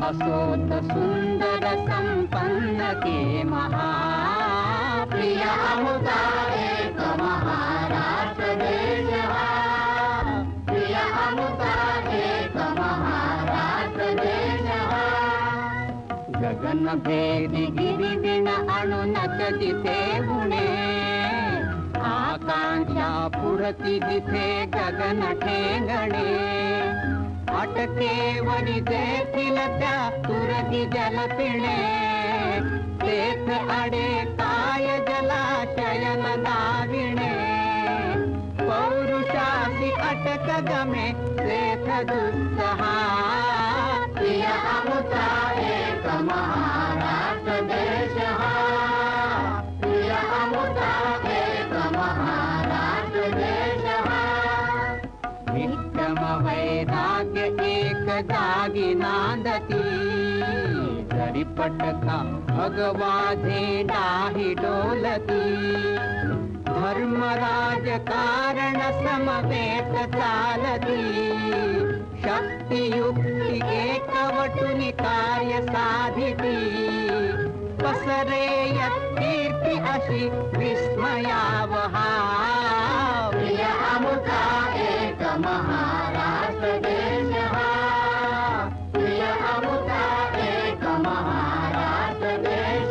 असोत सुंदर संपन्न के महाप्रिय अमुता एक महाराष्ट्र देश प्रिय अमुता एक महाराष्ट्र देश गगन भेदी गिरी बिन अणुनत जिथे गुणे आकांक्षा पुरती जिथे गगन ठेंगणे अटके वरी देखील त्या तुरगी जल पिणे तेथ अडे काय जलाशयन दाविणे पौरुषासी अटक गमे तेथ दुस्सहा प्रिय अमुता एक महाराष्ट्र देश प्रिय अमुता एक महाराष्ट्र देश विक्रम वैराग्य एक जागी नांदती जरी पटका भगवा झेंडा ही डोलती धर्म राजकारण समवेत चालती शक्ती युक्ती एकवटुनी कार्य साधिती पसरे कीर्ती अशी विस्मयावहा प्रिय अमुता एक महाराष्ट्र देश प्रिय अमुता एक महाराष्ट्र देश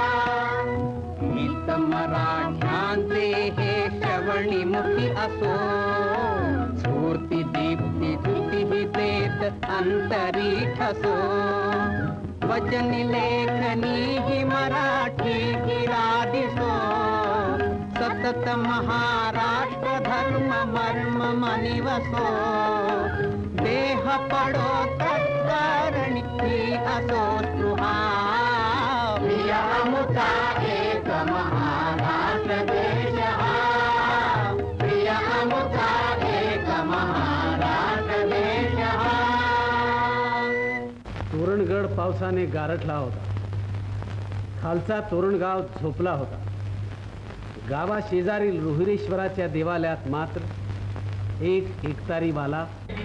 मित मराठ्यांचे हे श्रवणी मुखी असो स्फूर्ती दीप्ती धुती देत अंतरीठ असो वचन लेखनी ही मराठी गिरा दिसो सतत महाराष्ट्र धर्म मर्म मनिवसो देह पडो तत्कारणी असो स्पृहा प्रिय अमुता एक महाराष्ट्र देश प्रिय अमुता एक महाराष्ट्र देश तोरणगड पावसाने गारठला होता खालचा तोरणगाव झोपला होता गावा शेजारील रोहिरेश्वराच्या देवालयात मात्र एक एकतारीवाला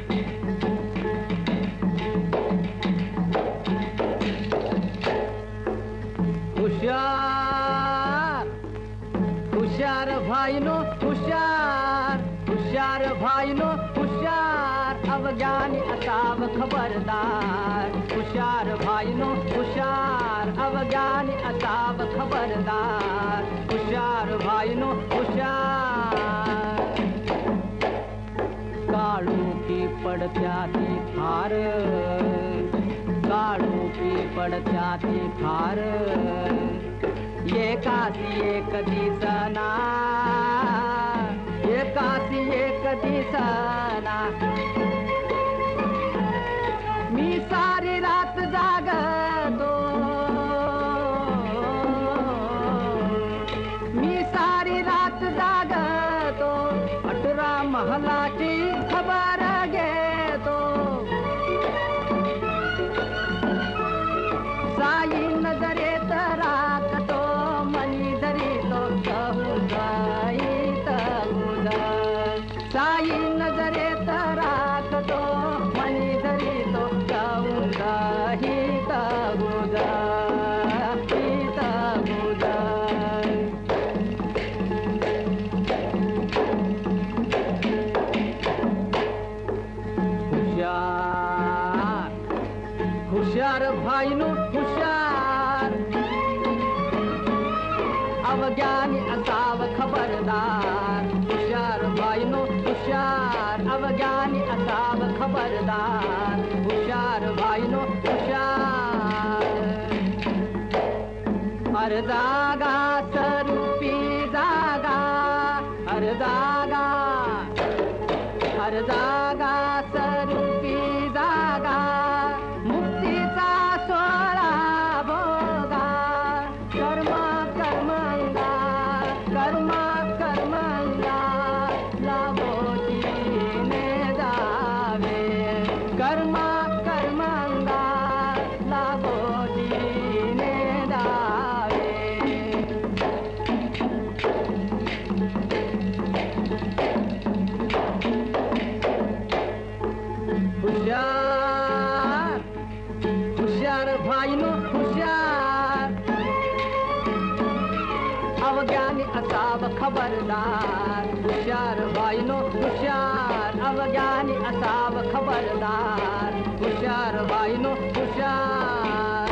हुशार हुशार भाईनो हुशार हुशार भाईनो हुशार अवज्ञानी असाव खबरदार हुशार भाईनो हुशार अवज्ञानी असाव खबरदार हुशार भाईनो हुशार काळू की पडत्याती फार काळू की पडत्याती फार एकासी एक दिसना एकासी एक दिसना मी सारी रात जागतो मी सारी रात जागतो 18 महलाची खबर घेतो साई नजरेत राखतो मनी धरितो कहूजाईत साई नजरेत राखतो मनी धरितो कहूजाईत हुशार भाईनो हुशार अवज्ञानी असाव खबरदार हुशार भाईनो हुशार अवज्ञानी असाव खबरदार हुशार भाईनो हुशार हर जागा स्वरूपी जागा हर जागा स्वरूपी जागा मुक्तीचा सोहळा भोगा कर्म कर्मंगा कर्म कर्मंगा लाभोजीने जावे कर्म कर्मंगा लाभोजीने जावे असाव खबरदार. हुशार बाईनो हुशार, अवज्ञानी असाव खबरदार. हुशार बाईनो हुशार,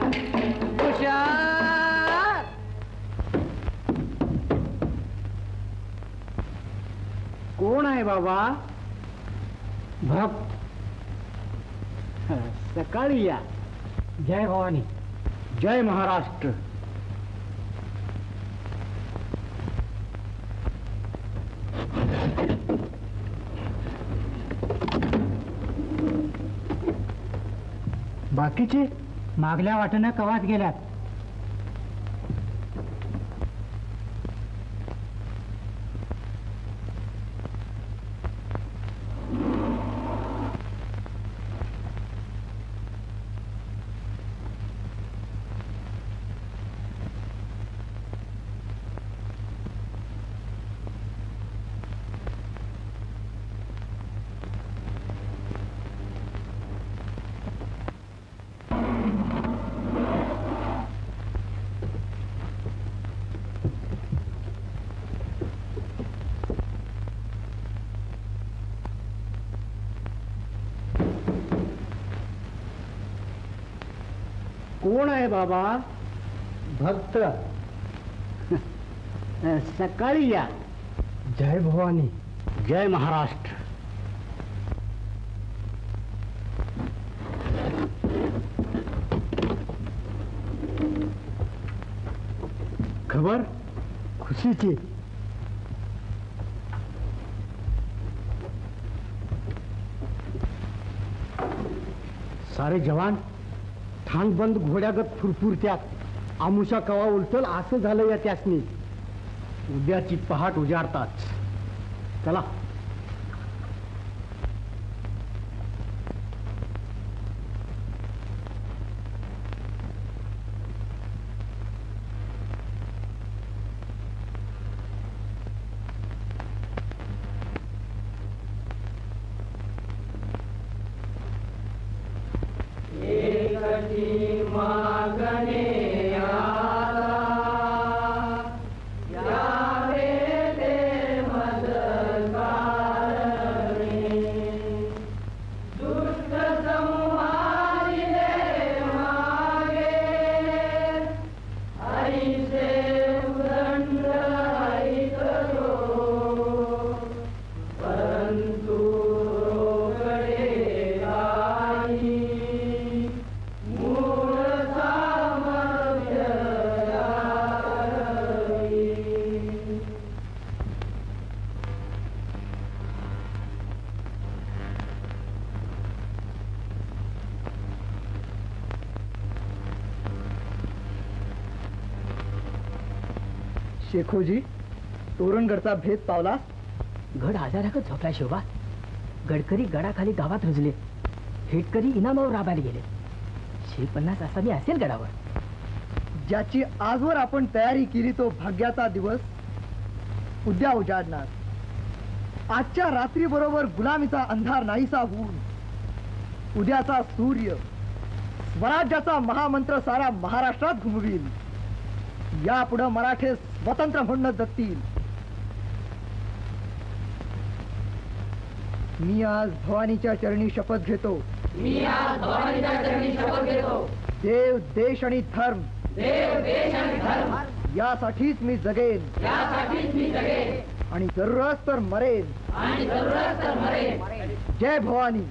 हुशार. कोण आहे बाबा? भक्त. सकाळी या. जय भवानी. जय महाराष्ट्र. बाकीचे मागल्या वाटेनं कवात गेल्यात. कोण आहे बाबा? भक्त. सकाळी या. जय भवानी. जय महाराष्ट्र. खबर खुशीची. सारे जवान ठाण बंद घोड्यागत फुरफुरत्यात. आमुषा कवा उलटल असं झालं या त्यासनी. उद्याची पहाट उजाडताच. चला. शेखोजी, तोरणगडचा भेद पावला. गड आजाराकच झोपला शोभा. गडकरी गडाखाली गावात रुजले. हेटकरी इनामावर राबायला गेले. 150 आसामी असेल गडावर. ज्याची आजवर आपण तयारी केली तो भाग्याचा दिवस उद्या उजाडणार. आजच्या रात्री बरोबर गुलामीचा अंधार नाहीसा होऊन उद्याचा सूर्य स्वराज्याचा महामंत्र साऱ्या महाराष्ट्रात घुमवील. यापुढे मराठे स्वतंत्र म्हणून जगतील. मी आज भवानीच्या चरणी शपथ घेतो. देव, देश आणि धर्म यासाठीच मी जगेन आणि जरूरच तर मरेन. जय भवानी.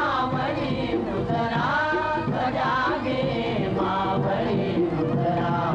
मावळी मुजरा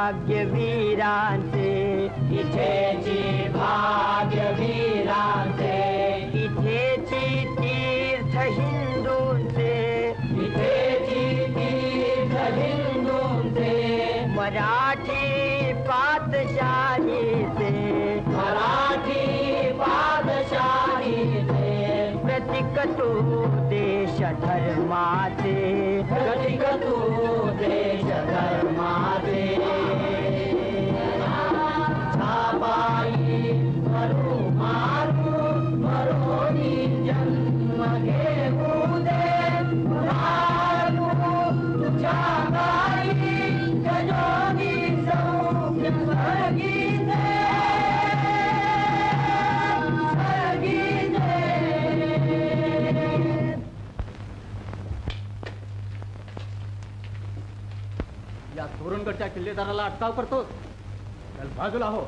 भाग्यवीरांचे, इथेची भाग्यवीरांचे, इथेची तीर्थ हिंदूंचे, इथेची तीर्थ हिंदूंचे, मराठी पातशाहीचे, मराठी पातशाहीचे, प्रतीक तू देश धर्माचे, प्रतीक तू देश धर्माचे, छापाई मरू मारू मरोनी जन्म घेऊ दे, मारू तुझ्या गाई जजोनी सौख्य स्वर्गी दे, स्वर्गी दे. या तोरणगडच्या किल्लेदाराला अटकाव करतो. चल बाजूला हो.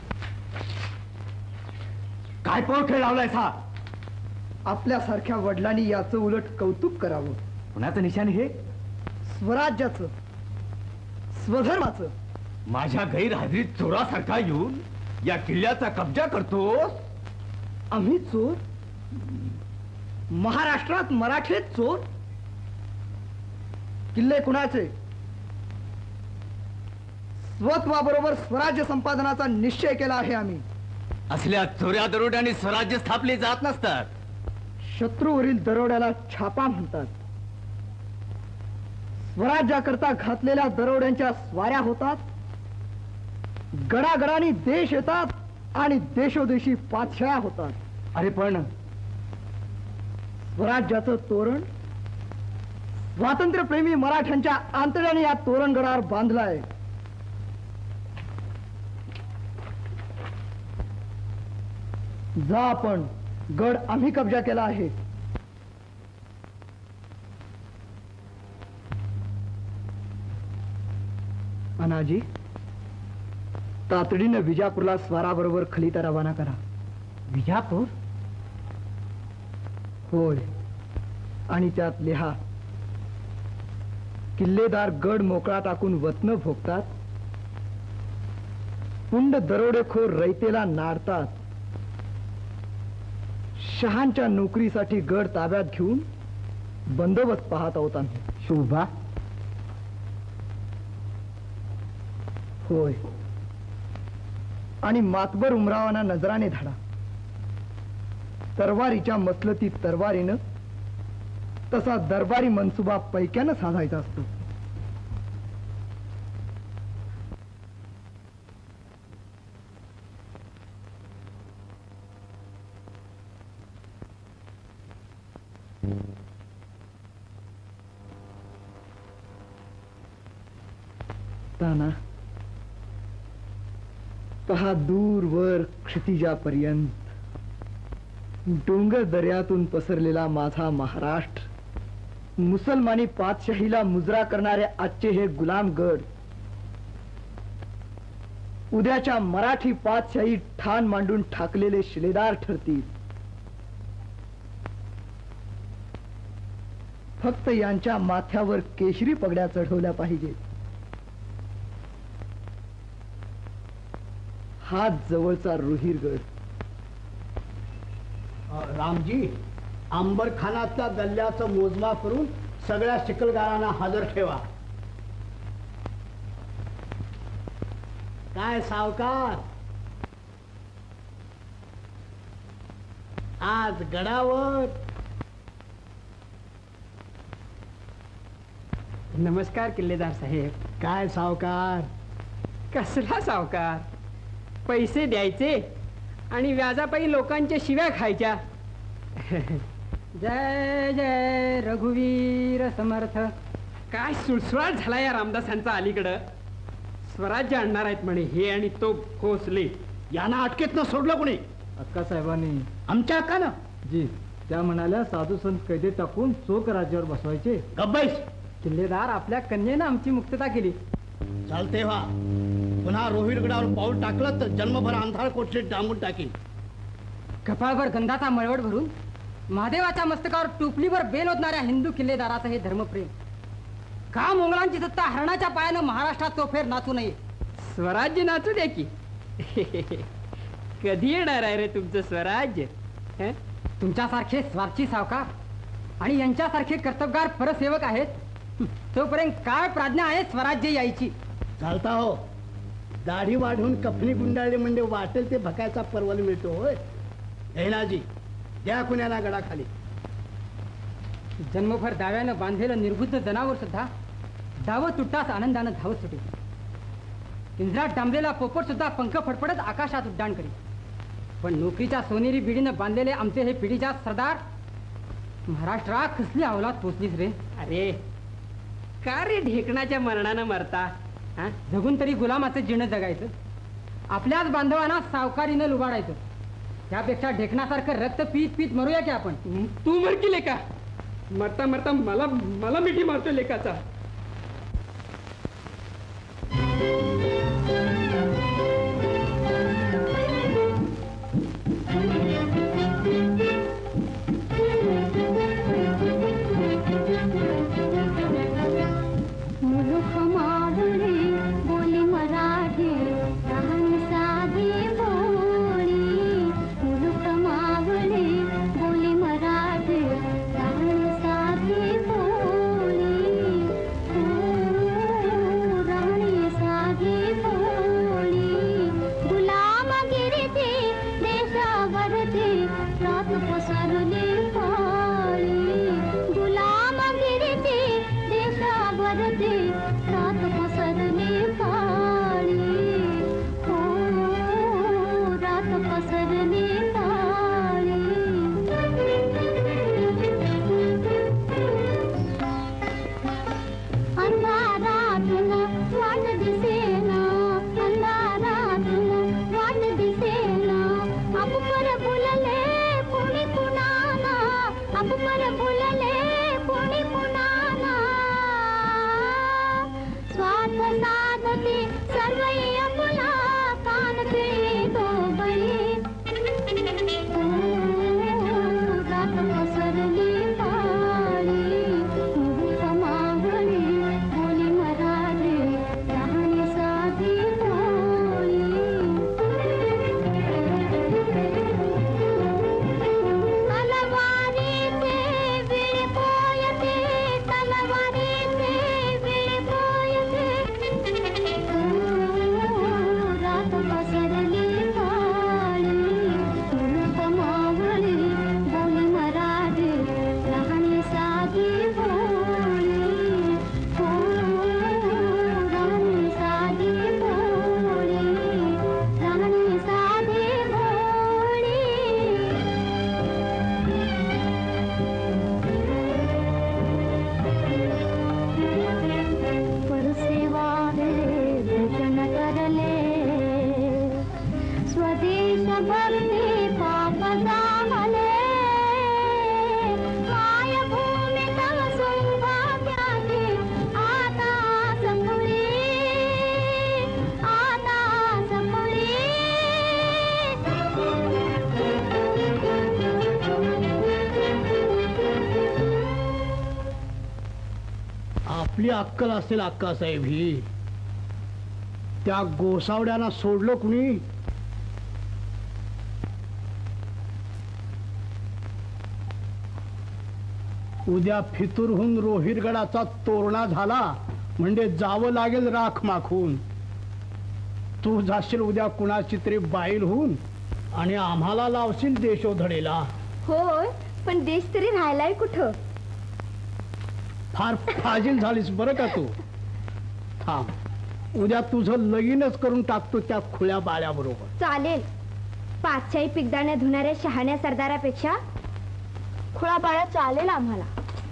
काय पोळ खेळ लावलाय सा? आपल्यासारख्या वडिलांनी याचं उलट कौतुक करावं. कुणाचं निशाण हे? स्वराज्याचं, स्वधर्माचं. माझ्या गैरहजेरीत चोरासारखा येऊन या किल्ल्याचा कब्जा करतोस? आम्ही चोर? महाराष्ट्रात मराठीत चोर? किल्ले कुणाचे? स्वत्वाबरोबर स्वराज्य संपादनाचा निश्चय केला आहे आम्ही. असल्या चोऱ्या दरोड्याने स्वराज्य स्थापले जात नसतात. शत्रूवरील दरोड्याला छापा म्हणतात. स्वराज्याकरता घातलेल्या दरोड्यांच्या स्वाऱ्या होतात. गडागडानी देश येतात आणि देशोदेशी पातशाळ्या होतात. अरे पण स्वराज्याचं तोरण स्वातंत्र्यप्रेमी मराठ्यांच्या आंतड्याने या तोरणगडावर बांधलाय. जा आपण. गड आम्ही कब्जा केला आहे. अनाजी, तातडीनं विजापूरला स्वाराबरोबर खलिता रवाना करा. विजापूर? होय, आणि त्यात लिहा, किल्लेदार गड मोकळा टाकून वतन भोगतात, पुंड दरोडेखोर रयतेला नाडतात, शहांच्या नोकरीसाठी गड ताब्यात घेऊन बंदोबस्त पाहत आहोत आम्ही. शोभा? होय, आणि मातबर उमरावांना नजराने धाडा. तरवारीच्या मसलतीत तरवारीनं, तसा दरबारी मनसुबा पैक्यानं साधायचा असतो. ताना पहा दूरवर क्षितिजापर्यंत डोंगर दर्यातून पसरलेला माझा महाराष्ट्र, मुसलमानी पातशाहीला मुजरा करणारे आजचे हे गुलामगड, उद्याच्या मराठी पातशाही ठाण मांडून ठाकलेले शिलेदार ठरतील. फक्त यांच्या माथ्यावर केशरी पगड्या चढवल्या पाहिजेत. हाच जवळचा रोहिरगड. रामजी, अंबरखानातल्या गल्ल्याचं मोजमाप करून सगळ्या चिखलगारांना हजर ठेवा. काय सावकार, आज गडावर? नमस्कार किल्लेदार साहेब. काय सावकार? कसला सावकार? पैसे द्यायचे आणि व्याजापायी लोकांच्या शिव्या खायच्या. जय जय रघुवीर समर्थ. काय सुळसुळाट झाला या रामदासांचा अलीकडं. स्वराज्य आणणार आहेत म्हणे हे आणि तो खोसले. यांना अटकेत न सोडलं कोणी? अक्का साहेबांनी. आमच्या हक्कानं? जी, त्या म्हणाल्या साधू संत कैदेत टाकून चोख राज्यावर बसवायचे. गब्बैस. किल्लेदार, आपल्या कन्येनं आमची मुक्तता केली. चालते व्हा. पुन्हा रोहिरगडावर पाऊल टाकलं तर जन्मभर अंधार कोठडीत डांबून टाकीन. कपाळभर गंधाचा मळवट भरून महादेवाच्या मस्तकावर टुपलीवर बेल ओतणाऱ्या हिंदू किल्लेदाराचं हे धर्मप्रेम. का मोगलांची सत्ता हरणाच्या पायानं महाराष्ट्रात तो फेर नाचू नये. स्वराज्य नाचू द्या की. कधी येणार आहे रे तुमचं स्वराज्य? हं? तुमच्यासारखे स्वार्थी सावकार आणि यांच्यासारखे कर्तबगार परसेवक आहेत तोपर्यंत काय प्राज्ञा आहे स्वराज्य यायची. चालता हो, दाढी वाढवून कफनी गुंडाळली म्हणजे वाटेल ते भकायचा परवल मिळतो. होय ऐनाजी, द्या कुण्याला गडाखाली. जन्मभर दाव्यानं बांधलेलं निर्बुद्ध जनावर सुद्धा धावत तुटताच आनंदानं धावत सुटे. इंद्रात डांबलेला पोपट सुद्धा पंख फडफडत आकाशात उड्डाण करी. पण नोकरीच्या सोनेरी बिडीनं बांधलेले आमचे हे पिढीच्या सरदार महाराष्ट्रात कसली अवलाद पोचलीस रे. अरे का रे ढेकणाच्या मरणानं मरता? हं? जगून तरी गुलामाचं जीर्ण जगायचं, आपल्याच बांधवांना सावकारीनं लुबाडायचं. त्यापेक्षा ढेकणासारखं रक्त पीत पीत मरूया की आपण. तू मर की लेका. मरता मरता मला मिठी मारतो लेकाचा. मुलुख मावळे बोली मराठी राहणी साधी भोळी. मुलुख मावळे बोली मराठी राहणी साधी भोळी. राहणी साधी भोळी. गुलामगिरीची देशावरती रात पसरली काळी. गुलामगिरीची देशावरती रात पसरली काळी. हो रात पसरली काळी. अंधारातून वाट दिसेना, अंधारातून वाट दिसेना. अपुपर फुलले कोणी कुणाला, अपुपर फुलले कोणी कुणाला. स्वार्थ साधते सर्वही अपुला, कान पिळी तो बळी. रात पसरली काळी. मुहूर्त मावळी बोली मराठी राहणी साधी भोळी. तलवारीचे विळे पोयते, तलवारीचे विळे पोयते. रात पसरली काळी. मुलुख मावळी बोली मराठी राहणी साधी भोळी. राहणी साधी भोळी. राहणी साधी भोळी. परसेवारे भजन करले, स्वदेश भक्ती पाप जामले. मायभूमी तव सौभाग्याची आता संपुळी, आता संपुळी. आपली अक्कल असेल अक्कासाहेब ही. त्या गोसावड्यांना सोडलं कुणी? उद्या फितूरहून रोहिरगडाचा तोरणा झाला म्हणजे जावं लागेल राख माखून. तू जाशील उद्या कुणाची तरी बाईल होऊन आणि आम्हाला लावशील देशोधडीला. होय, पण देश तरी राहायलाय कुठं? फार फाजील झालीस बरं का तू. थांब, उद्या तुझं लगीनच करून टाकतो त्या खुल्या बाळ्याबरोबर. चालेल. पाचशाही पिकदाण्या धुणाऱ्या शहाण्या सरदारापेक्षा खुळा बाळा चालेल आम्हाला.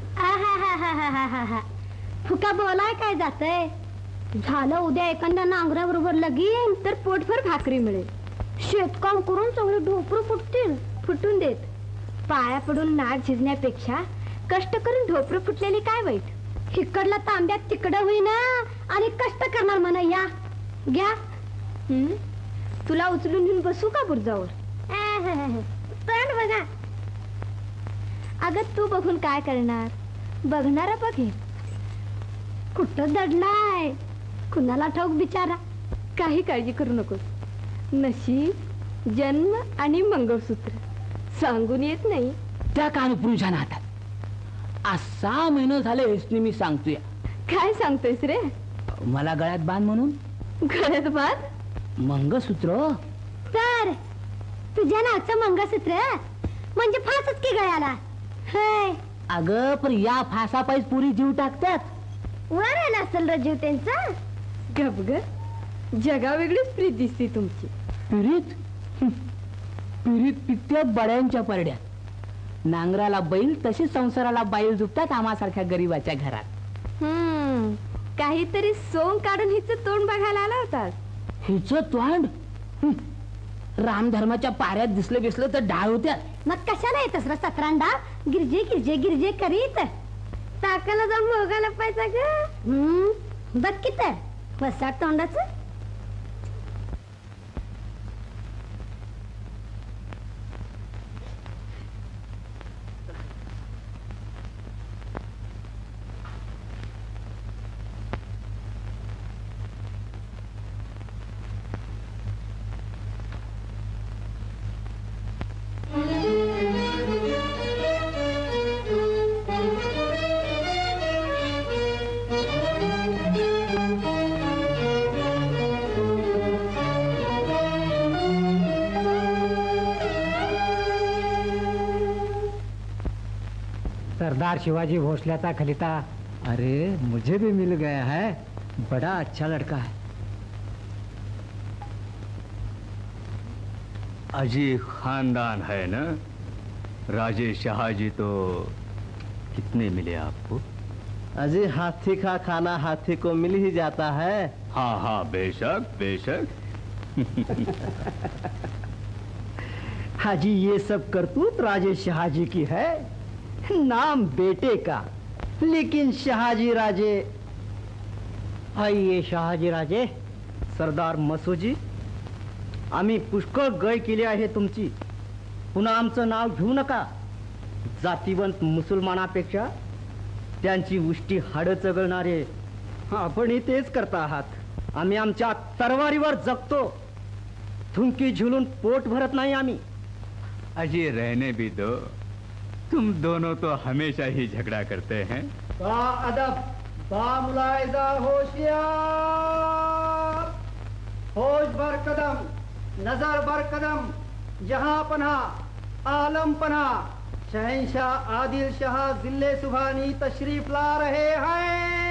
फुका बोलाय काय जातंय? झालं उद्या एखाद्या नांगराबरोबर लगीन तर पोटभर भाकरी मिळेल. शेतकाम करून सगळे ढोपरू फुटून देत. पाया पडून नाक झिजण्यापेक्षा कष्ट करून ढोपरू फुटलेली काय वाईट? हिकडला तांब्यात तिकडं होईना आणि कष्ट करणार म्हणा. या घ्या. तुला उचलून घेऊन बसू का बुरजावर? पण बघा. अगं तू बघून काय करणार? बघणारा बघेल. कुठं दडलाय कुणाला ठाऊक बिचारा. काही काळजी करू नकोस. नशीब, जन्म आणि मंगळसूत्र सांगून येत नाही. त्या कानपुरुषांना हातात आज 6 महिने झाले हेसनी मी सांगतोय. काय सांगतोयस रे? मला गळ्यात बांध म्हणून. गळ्यात बांध? मंगळसूत्र. तर तुझ्या नावचं मंगळसूत्र म्हणजे फासच की गळ्याला. अगं पण या फासापायीच पुरी जीव टाकतात. वर आला असेल रजीव त्यांचा. गप ग, जगा वेगळीच प्रीत दिसते तुमची. पिरीत पिरीत पित्त्या बड्यांच्या परड्यात. नांगराला बैल तसे संसाराला बैल झुपतात आम्हासारख्या गरीबाच्या घरात. काहीतरी सोंग काढून हिचं तोंड बघायला आला होता. हिच तोंड रामधर्माच्या पाऱ्यात दिसलं बिसलं तर डाळ होत्या. मग कशाला येतस र सतरांडा गिरजे गिरजे गिरजे करीत. टाकाला जाऊन भोगायला पाहिजे ग. बघ की तर वसाट तोंडाचं. सरदार शिवाजी भोसल्याचा खलिता. अरे मुझे भी मिल गया है, बड़ा अच्छा लड़का है. अजीब खानदान है ना. राजे शाहजी तो कितने मिले आपको? अजी हाथी का खाना हाथी को मिल ही जाता है. हाँ हाँ बेशक बेशक. हाजी ये सब करतूत राजे शहाजी की है. नाम बेटे का, लेकिन शहाजी राजे. आइए शहाजी राजे. सरदार मसोजी, आम्ही पुष्कळ गय केली आहे तुमची. पुन्हा आमचं नाव घेऊ नका. जातीवंत मुसलमानापेक्षा त्यांची उष्टी हाडं चगळणारे आपणही तेच करता आहात. आम्ही आमच्या तरवारीवर जगतो. थुंकी झुलून पोट भरत नाही आम्ही. अजी रहने भी दो. तुम दोनों तो हमेशा ही झगड़ा करते हैं. बा अदब, बा मुलायजा, होशियार. होश बर कदम, नजर बर कदम, जहां पना आलम पना. शहनशाह आदिल शाह जिले सुभानी तशरीफ ला रहे हैं.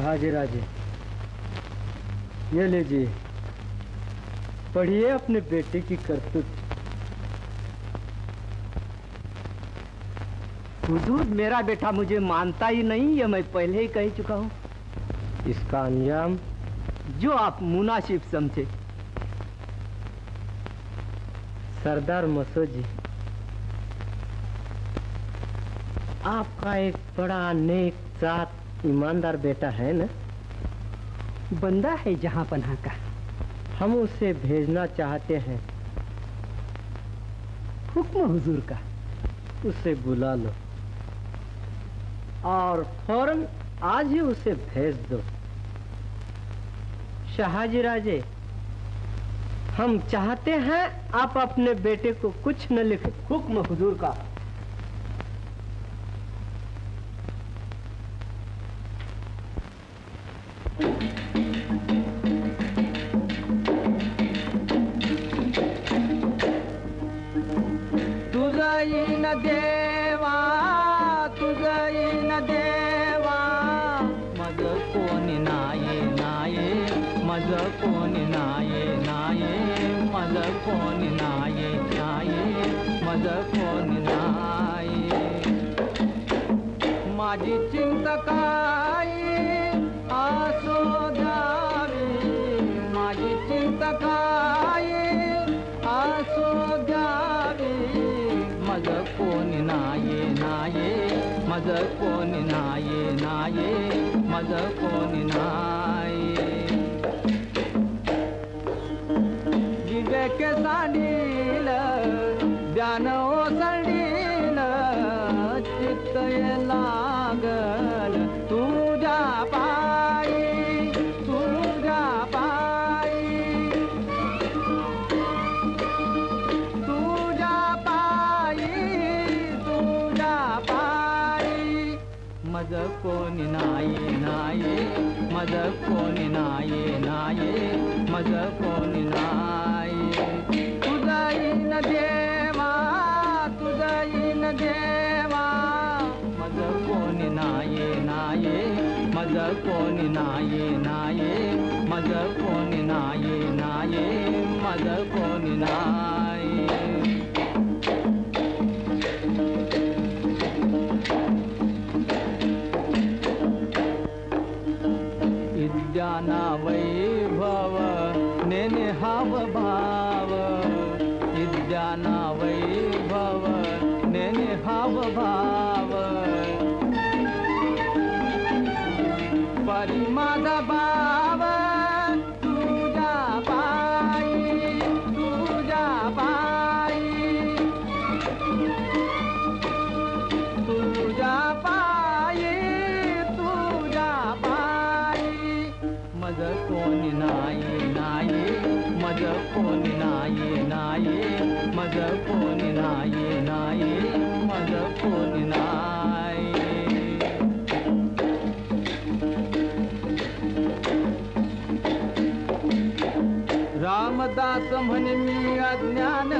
शहाजी राजे, ये लीजिए, पढ़िए अपने बेटे की करतूत। हुजूर, मेरा बेटा मुझे मानता ही नहीं, ये मैं पहले ही कह चुका हूँ। इसका अंजाम जो आप मुनासिब समझे। सरदार मसूद जी, आपका एक बड़ा नेक जात ईमानदार बेटा है ना? बंदा है जहां पनाह का। हम उसे भेजना चाहते हैं। हुक्म हुजूर का। उसे बुला लो और फौरन आज ही उसे भेज दो। शहाजी राजे, हम चाहते हैं आप अपने बेटे को कुछ न लिखें। हुक्म हुजूर का। देवा तुझई न देवा मज कोणी नाये नाये मज कोणी नाये नाये मज कोणी नाये नाये मज कोणी नाये माझी चिंता काय आसो द्यावी माझी चिंता काय आसो द्यावी मज कोणी नाये नाये मज कोणी नाये नाये मज कोणी नाये विवेक सांडील ध्यान ओसंडील चित्त लागल तुझ्या पायी तुझ्या पायी तुझ्या पायी मज कोणी नाये नाये मज कोणी नाये नाये मज कोणी नाये तुझई न देवा तुझई न देवा मज कोणी नाये नाये मज कोणी नाये नाये मज कोणी नाये नाये मज कोणी नाये विद्याना वैभव नेने हाव भाव विद्याना वैभव नेने हाव भाव परी माझा भाव तुझ्या पायी तुझ्या पायी तुझ्या पायी तुझ्या पायी मज कोणी नाये नाये मज कोणी नाये नाये मज कोणी नाये नाये मज कोणी नाये रामदास म्हणे मी अज्ञान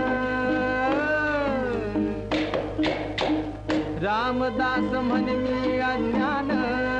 रामदास म्हणे मी अज्ञान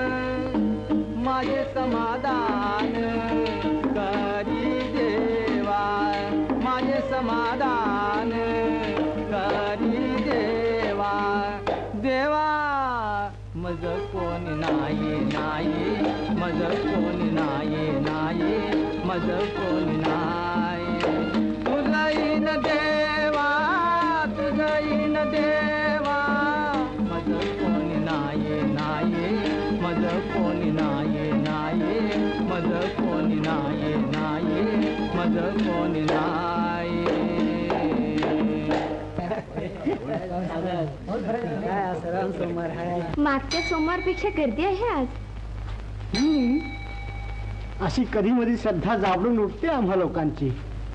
माझे समाधान करी देवा माझे समाधान करी देवा देवा मज कोणी नाये नाये मज कोणी नाये नाये मज कोणी नाये तुझई न देवा तुझई न देवा मज कोणी नाये नाये मज कोणी नाये नाये मज कोणी नाये नाये मज कोणी नाये मागच्या सोमवारपेक्षा गर्दी आहे आज. अशी कधी मधी श्रद्धा जाबडून उठते आम्हा लोकांची.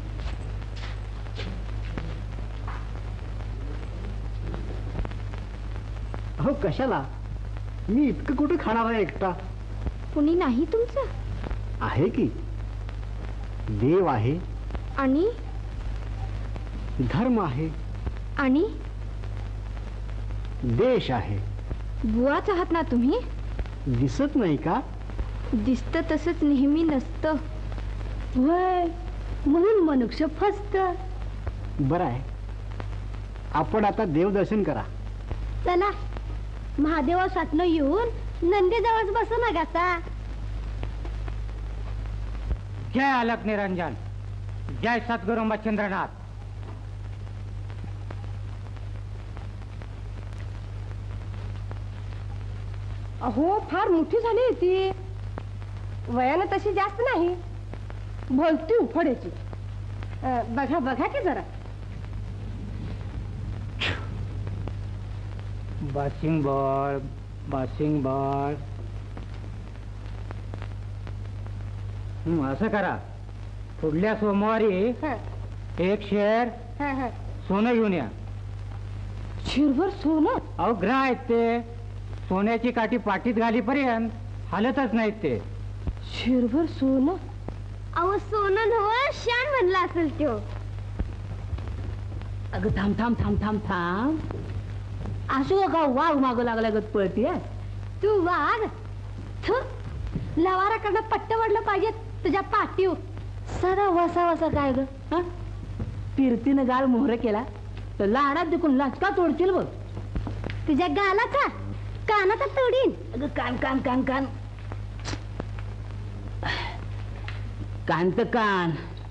अहो कशाला, मी इतकं कुठे खाणार आहे एकटा. कुणी नाही तुमचं? आहे की, देव आहे आणि धर्म आहे आणि देश आहे. बुवाच आहात ना तुम्ही? दिसत नाही का? दिसत तसंच नेहमी नसतं. होय, म्हणून मनुष्य फसत. बरं आहे, आपण आता देवदर्शन करा. चला, महादेवासातनं येऊन नंदीजवळ बसू नका. जय अलक निरंजन, जय सद्गुरु मच्छिंद्रनाथ. अहो, फार मोठी झाली ती, वयानं तशी जास्त नाही, भलती उफडायची. बघा बघा की जरा. बाशिंग बॉल, बाशिंग बॉल. असं करा, पुढल्या सोमवारी एक शेर सोनं घेऊन या. शिरभर सोनं? अहो, ग्रह आहेत ते, सोन्याची काठी पाठीत घालीपर्यंत हालतच नाहीत ते. शिरभर सोनं? अहो, सोनं नव्ह, शान म्हणला असेल तो. अगं थांब थांब थांब थांब थांब. असू का वाघ माग लागल्यागत पळतीये तू. वाघ? लवाराकडनं पट्ट वाढलं पाहिजे तुझ्या पाठीव. सदा वसा वसा काय ग? फिरतीनं गाल मोहर केला तर लाडात दुखून लाचका तोडतील बघ. तुझ्या गालाचा कानाचा तोडीन. अगं कान कान कान कान कान तर कान,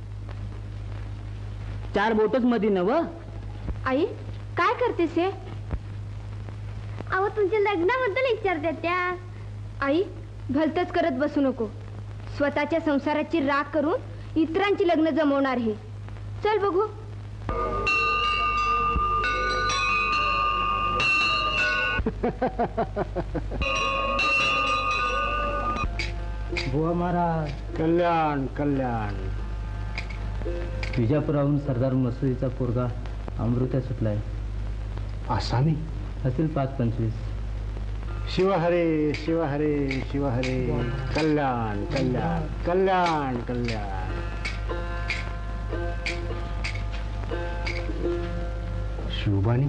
4 बोटच मध्ये नव. आई, काय करतेस हे? अहो, तुमच्या लग्नाबद्दल विचारते त्या. आई, भलतच करत बसू नको. स्वतःच्या संसाराची राख करून इतरांची लग्न जमवणार हे. चल बघू. बुवा महाराज, कल्याण कल्याण. विजापुराहून सरदार मसुदीचा पोरगा अमृत्या सुटलाय. आसामी? असेल 5-25. शिवहरे शिवहरे शिवहरे. कल्याण कल्याण कल्याण कल्याण. शिवबाणी?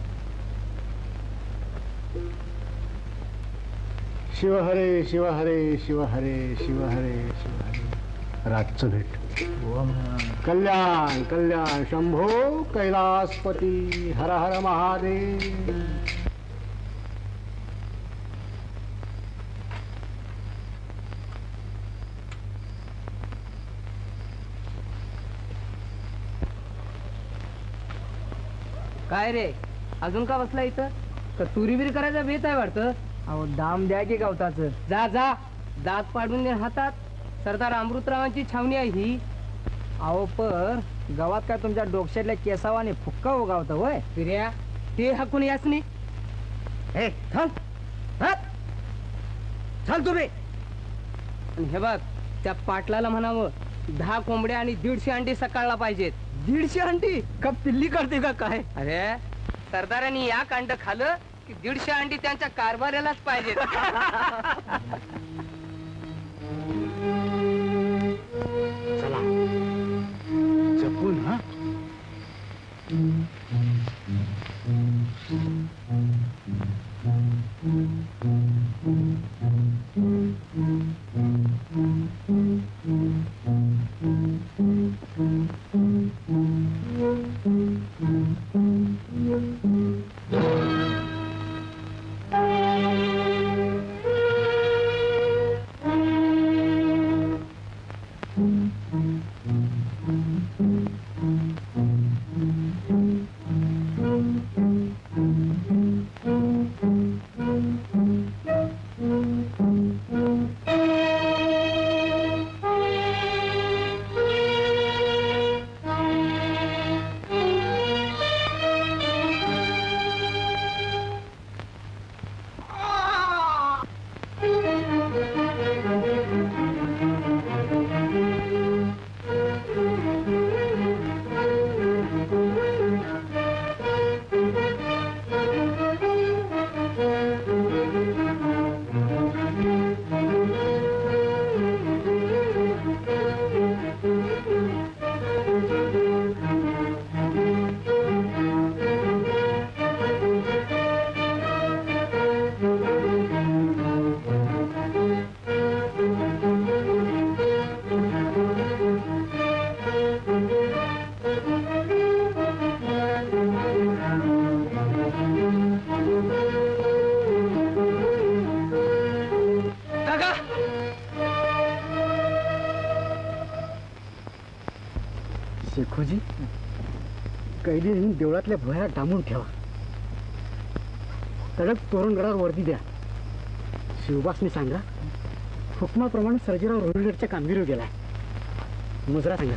शिवहरे शिवहरे शिवहरे शिवहरे शिवहरे. रातचं भेट. कल्याण कल्याण. शंभो कैलासपती. हर हर महादेव. काय रे, अजून का बसला इथं? का तुरीबीर करायचा बेत आहे वाटतं? अहो, दाम द्या की गावताच. जा जा, दात पाडून दे हातात. सरदार अमृतरावांची छावणी आहे ही. अहो, पर गावात काय तुमच्या डोक्यातल्या केसावाने फुक्का उगावतं होय? फिर्या ते हाकून याच नाही. हे थांब, चल तुम्ही. हे बघ, त्या पाटलाला म्हणावं 10 कोंबड्या आणि 150 अंडी सकाळला पाहिजेत. 150 अंडी? का पिल्ली करते का काय? अरे, सरदारांनी या कांड खाल्लं की 150 अंडी त्यांच्या कारभारालाच पाहिजेत. चला, जपून. हा, रघुजी, कैदी नेऊन देवळातल्या भुयाला डांबून ठेवा. तडक तोरणगडावर वर्दी द्या. शिवबासनी सांगा हुकमाप्रमाणे सर्जेराव रोहिलगडच्या कामगिरीवर गेलाय. मुजरा सांगा.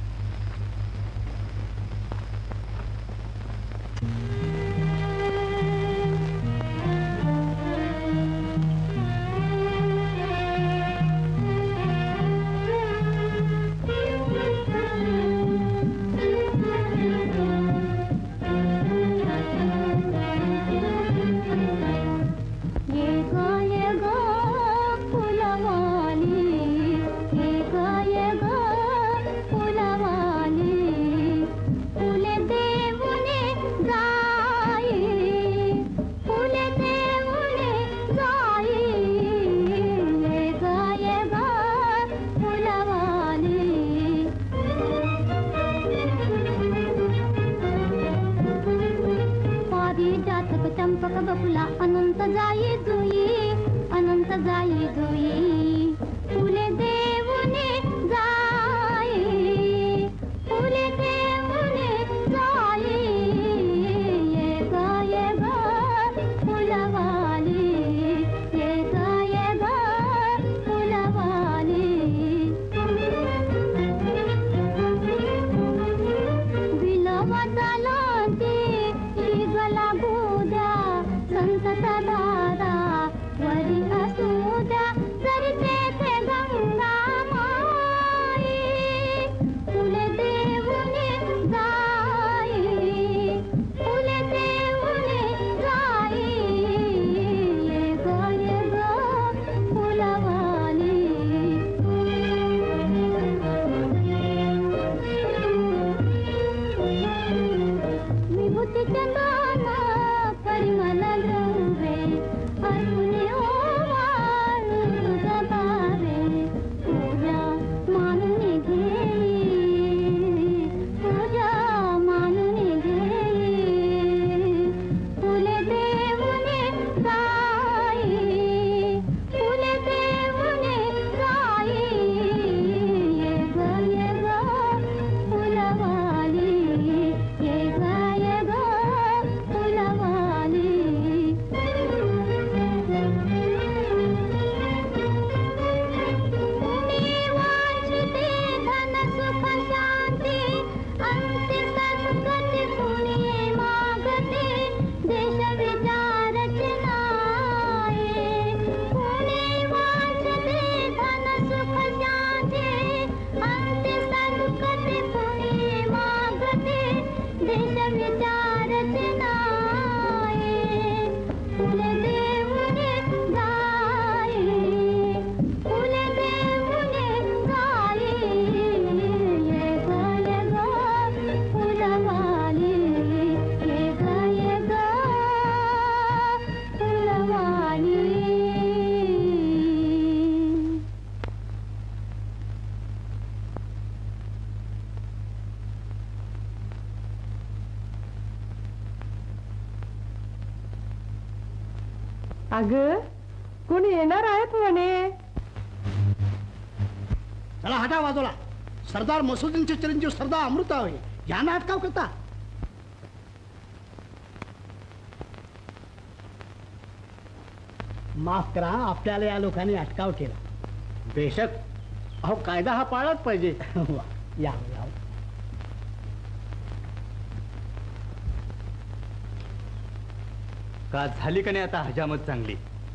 अगं कोणी येणार आहेत म्हणे. चला हटा बाजूला. सरदार मसुद्दीनचे चिरंजीव सरदार अमृताबाई यांना अटकाव करता. माफ करा, आपल्याला या लोकांनी अटकाव केला. बेशक. अहो कायदा हा पाळलाच पाहिजे. या या. का झाली का नाही आता हजामत चांगली?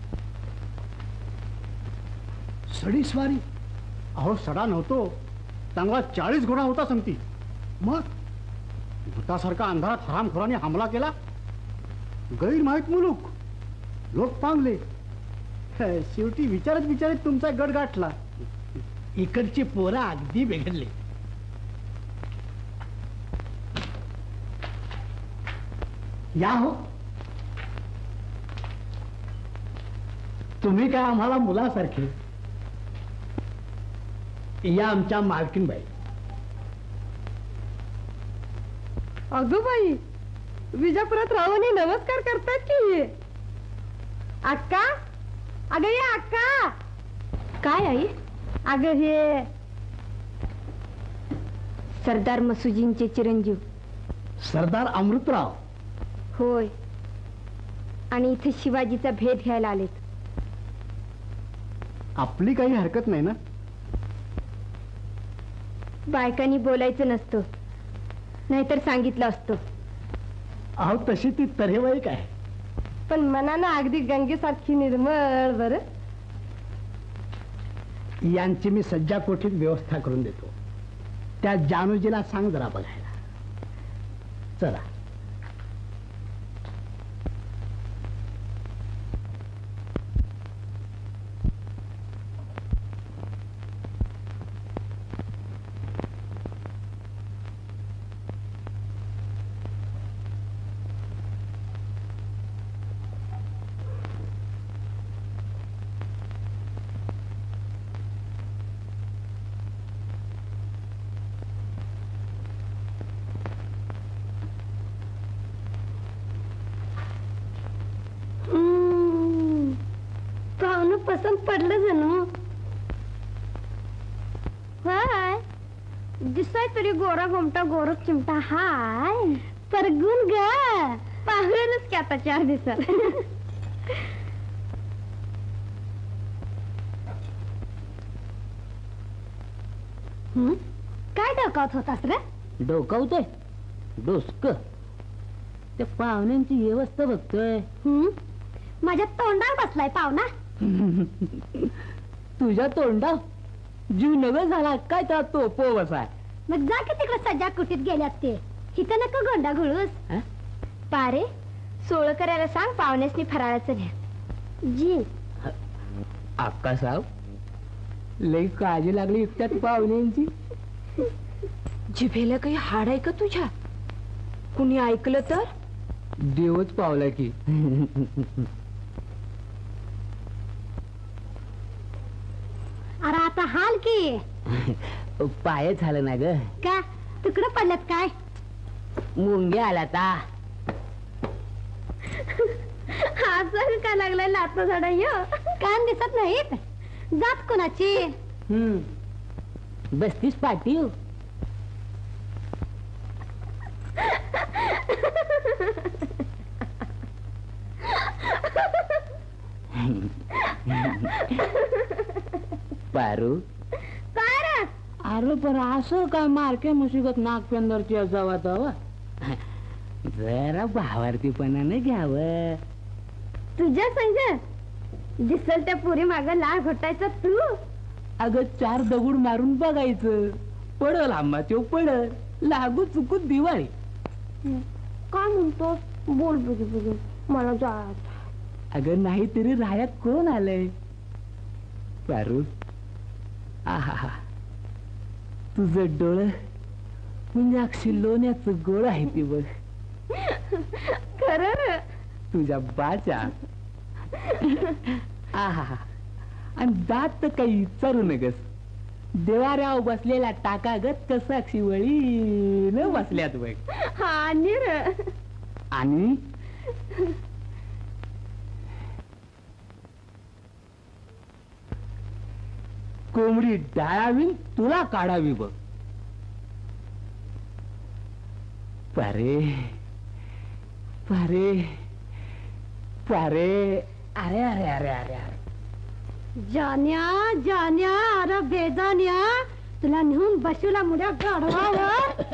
सडी स्वारी. अहो सडा नव्हतो, चांगला 40 घोडा होता संगती. मग भूतासारखा अंधारात हरामखोराने हमला केला. गैरमाहीत मुलूक लोक पांगले. शेवटी विचारत विचारत तुमचा गड गाठला. इकडची पोरं अगदी बिघडले. या हो. तुम्ही काय आम्हाला मुलासारखे. या आमच्या मालकीनबाई. अगं बाई, विजापुरात रावणी नमस्कार करतात की. अक्का, अगं ये अक्का. काय आई? अगं हे सरदार मसुजींचे चिरंजीव. सरदार अमृतराव. होय, आणि इथे शिवाजीचा भेद घ्यायला आलेत. आपली काही हरकत नाही ना? बायकांनी बोलायचं नसतं, नाहीतर सांगितलं असतं. अहो तशी ती तऱ्हेवाईक आहे, पण मनानं अगदी गंगेसारखी निर्मळ. बर, यांची मी सज्जा कोठीत व्यवस्था करून देतो. त्या जानूजीला सांग जरा बघायला. चला. पसंत पडलं जणू. हाय, दिसाय तरी गोरा गोमटा गोरख चिमटा. हाय, परगुन ग पाहुणच की आता 4 दिवसात. काय डोकावत होतास रे? डोकावतोय डोसक. त्या पाहुण्यांची व्यवस्था बघतोय. माझ्या तोंडावर बसलाय पाहुणा. तुझ्या तोंडा जीव नव्हे झाला काय त्या तो पोवसाय. मग जा की तिकडे सज्जा कुटीत गेल्यात ते. इथं नका गोंडा घुळूस. पारे सोळ करायला सांग, पाहुण्यासनी फराळाचं घ्या. जी अक्का साहेब, लई काळजी लागली त्यात पाहुण्यांची. जिभेला काही हाड आहे का तुझ्या? कुणी ऐकलं तर? देवच पावला की. अरे आता हाल की. पाय झालं ना ग. का तुकडं पडल्यात काय? मुंगे आला ता. हात का लागलाय लाता झाडा. कान दिसत नाहीत. जात कोणाची? बसतीस पाटीव. पारू काय रे? अरे पण असं काय मारके मुसीबत नाक पेंदरची असावा तवा. जरा भावार्थीपणाने घ्यावं. तुझ्या संग दिसल त्या पुरी माग लाळ घोटायचा तू. अगं 4 दगड मारून बघायचं. पडल आंबा तो पडल. लागू चुकू दिवाळी. काय म्हणतो? बोल बघू बघू. मला जायचं. अगं नाहीतरी रायात कोण आलंय? पारू, आहा, तुझं डोळं म्हणजे अक्षी लोण्याचं गोळ आहे ती बघ. खरं? तुझ्या बाच्या. आहा, आणि दात तर काही विचारू नगस. देवाऱ्यावर बसलेला टाकागत कसा शिवळी न बसल्यात बघ. हा निर. आणि कोंबडी डाळावी तुला काढावी बघ. पारे पारे पारे. अरे अरे अरे अरे अरे. जान्या जान्या, अरे बेजान्या, तुला नेऊन बसूला मुड्या गाढवावर.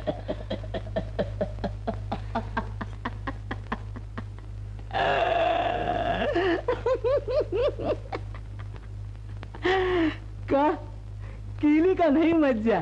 का केली का नाही मज्जा?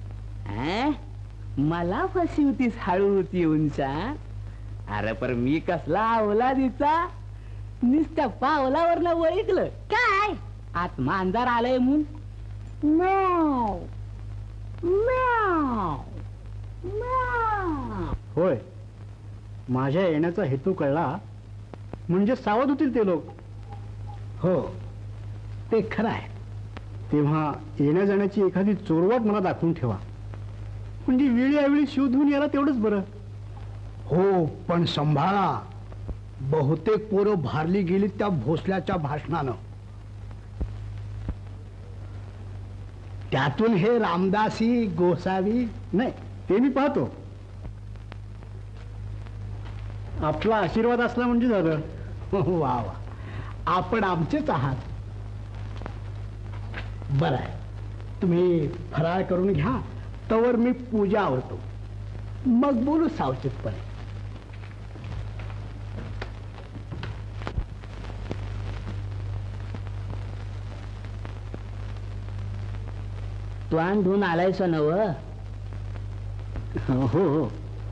मला फसी होतीस हळू होती उंचा. अरे पर मी कसला अवलादीचा. नुसत्या पावलावरला वळिकलं काय? आत मांजर आलंय म्हणून. म्याव, म्याव, म्याव. होय, माझ्या येण्याचा हेतू कळला म्हणजे सावध होतील ते लोक. हो, ते खरं आहे. तेव्हा येण्या जाण्याची एखादी चोरवाट मला दाखवून ठेवा, म्हणजे वेळी यावेळी शोधून यायला तेवढंच बरं. हो, पण संभाळा. बहुतेक पोरं भारली गेली त्या भोसल्याच्या भाषणानं. त्यातून हे रामदासी गोसावी नाही, ते मी पाहतो. आपला आशीर्वाद असला म्हणजे झालं. वा वा, आपण आमचेच आहात. बरं आहे, तुम्ही फराळ करून घ्या, तवर मी पूजा आवडतो, मग बोलू सावचितपणे. तू धुवून आलायस नव? हो हो.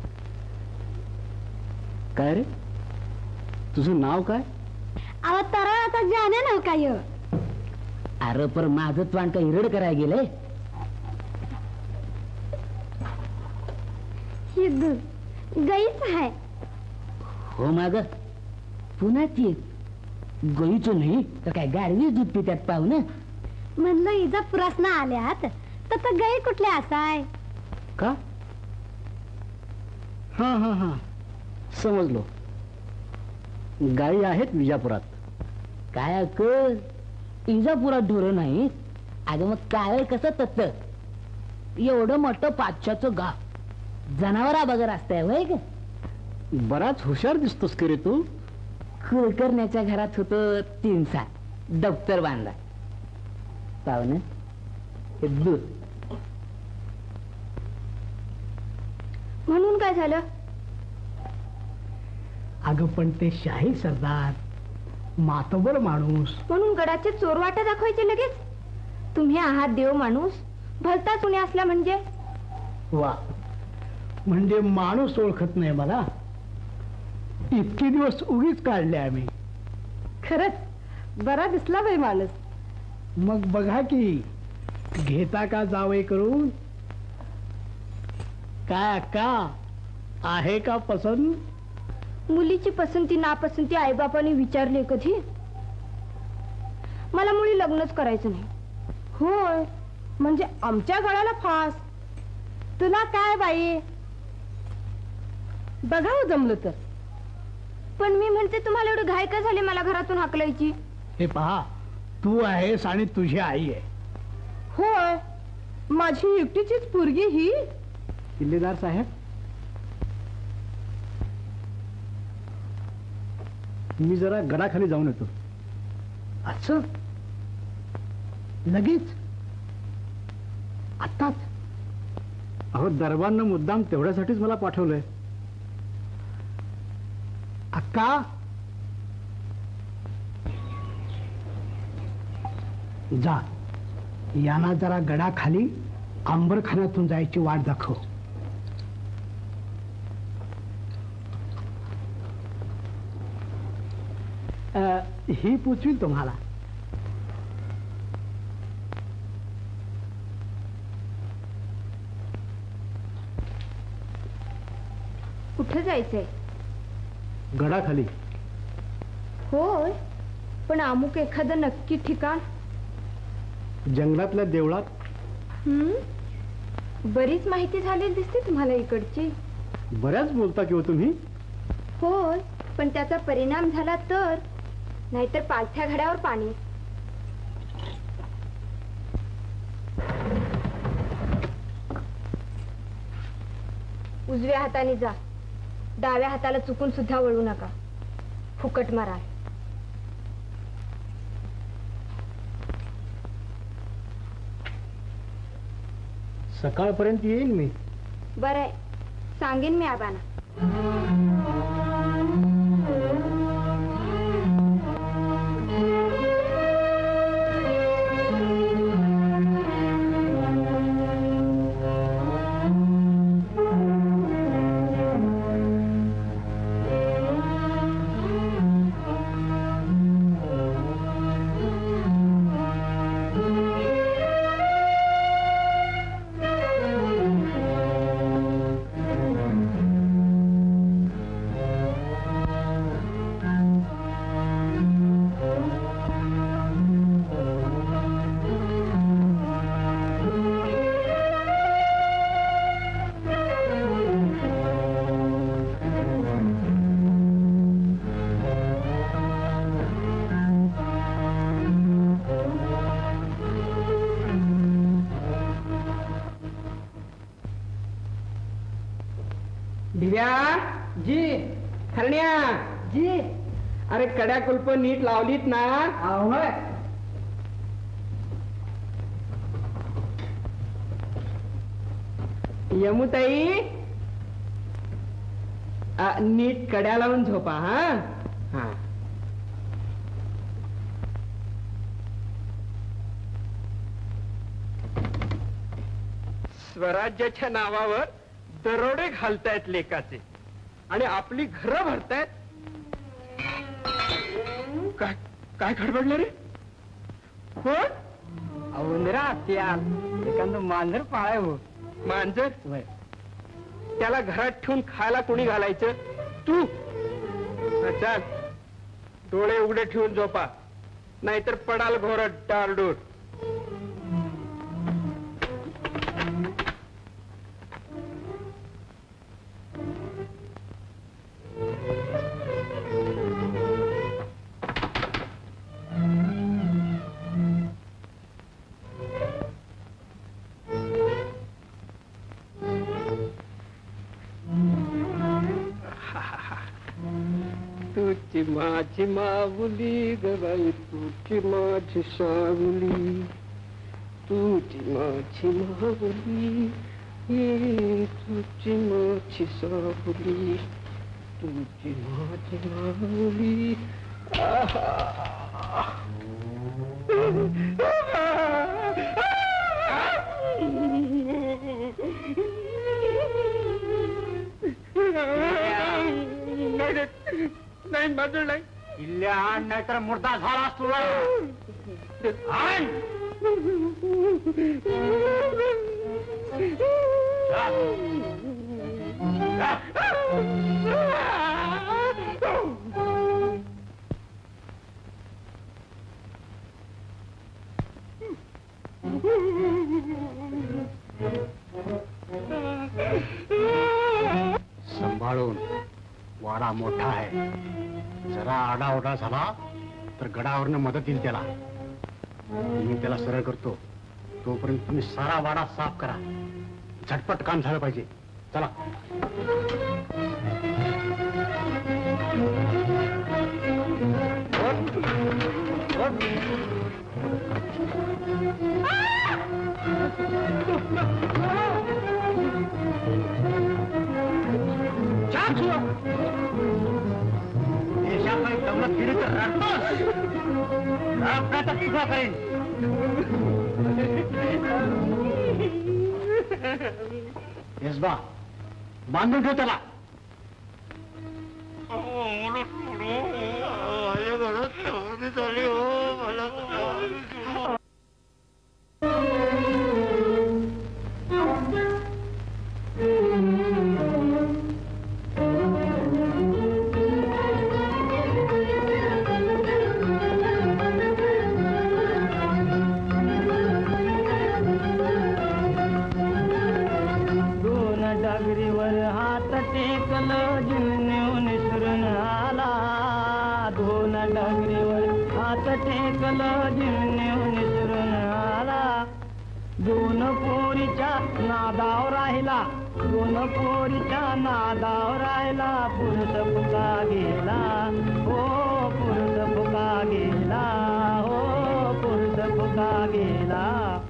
काय रे, तुझं नाव काय? अहो तर आता जाणे ना काय. अरे पर माझं त्वाण का हिरड करायला गेलंय? ही गईच आहे. हो माग पुन्हा ती गईचं नाही तर काय गाडवी दूध पित्यात पाहून. म्हणलं इजा प्रश्न आल्यात तर गाई कुठल्या असाय? का? हा हा हा, समजलो. गायी आहेत विजापुरात. काय अक्कल, इजापुरात ढोरं नाही. अगं मग काय कसं तत्त एवढं मोठं पाचशाचं गाव जनावरा बगर असतंय वय ग? बराच हुशार दिसतोस की रे तू. कुलकर्ण्याच्या घरात होत 3 साल दप्तर बांधा पाहुणे. हे दूध. म्हणून काय झालं? अगं पण ते शाही सरदार, मातबर माणूस. म्हणून गडाचे चोरवाटा दाखवायचे लगेच? तुम्ही आहात देव माणूस, भलता सुने असला म्हणजे? वा, म्हणजे माणूस ओळखत नाही मला. इतके दिवस उगीच काढले आम्ही. खरंच बरा दिसला बाई माणूस. मग बघा की, घेता का जावई करून? काय अक्का, आहे का पसंत? मुलीची पसंती नापसंती आईबापाने विचारले कधी? मला मुली लग्नच करायचं नाही. होय, म्हणजे आमच्या गळ्याला फास. तुला काय बाई, बघावं जमलं तर. पण मी म्हणते तुम्हाला एवढं घाई का झाली मला घरातून हाकलायची? हे पहा, तू आहेस आणि तुझी आई आहे. होय, माझी एकटीचीच पोरगी ही. किल्लेदार साहेब, मी जरा गडाखाली जाऊन येतो. असं लगेच? आताच? अहो, दरबारनं मुद्दाम तेवढ्यासाठीच मला पाठवलंय. अक्का, जा, यांना जरा गडाखाली आंबरखान्यातून जायची वाट दाखव. ही पुचवी तुम्हाला. कुठे जायचंय? गडाखाली. होय, पण अमुक एखादं नक्की ठिकाण? जंगलातल्या देवळात. बरीच माहिती झालेली दिसते तुम्हाला इकडची. बऱ्याच बोलता किंवा तुम्ही. होय, पण त्याचा परिणाम झाला तर? नाहीतर पालथ्या घड्यावर पाणी. उजव्या हाताने जा, डाव्या हाताला चुकून सुद्धा वळू नका. फुकट मारा. सकाळपर्यंत येईल मी. बरं, सांगेन मी आबांना. दिव्या जी हरण्या जी अरे कड्या कुलप नीट लावलीत ना? होय. यमुताई नीट कड्या लावून झोपा. हा हा. स्वराज्याच्या नावावर दरोडे घालतायत लेकाचे आणि आपली घरं भरतायत. काय काय खडबडलं रे? कोण? औंदरा त्या एखादं मांजर पाळाय हो. मांजर? त्याला घरात ठेवून खायला कोणी घालायचं? तू? चल डोळे उघडे ठेवून झोपा, नाहीतर पडाल घोरत डारडूर. तुझी माझी माऊली गबाई, तुझी माझी सावली, तुझी माझी माऊली, तुझी माझी सावली, तुझी माझी माऊली. नाही माझं नाही. किल्ल्या आण, नाहीतर मुर्दा झाला तुला. आण. सांभाळून. वाडा मोठा आहे, जरा आडाओढा झाला तर गडावरनं मदत येईल त्याला. मी त्याला सरळ करतो, तोपर्यंत तुम्ही सारा वाडा साफ करा. झटपट काम झालं पाहिजे. चला. देशाकडे दौलत गेली तर रडतोस. रडण्याचा तुझा करेन. येसबा, बांधून ठेव त्याला. डगरीवर हात टेकल जिन्नेव निसरून आला. दोन डगरीवर हात टेकल जिन्नेव निसरून आला. दोन पोरीच्या नादावर राहिला, दोन पोरीच्या नादावर राहिला. पुरुष फुका गेला, हो पुरुष फुका गेला, हो पुरुष फुका गेला.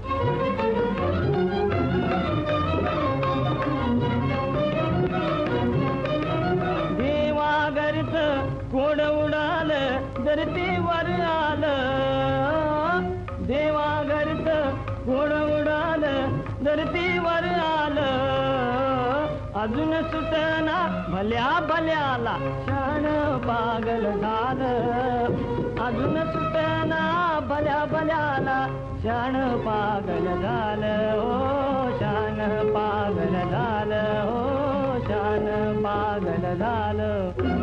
कोड उडालं धरतीवर आलं. देवाघरच कोड उडालं धरतीवर आलं. अजून सुटना भल्या भल्याला शान पागल झालं. अजून सुटना भल्या भल्याला शान पागल झालं. हो शान पागल झालं, हो शान पागल झालं.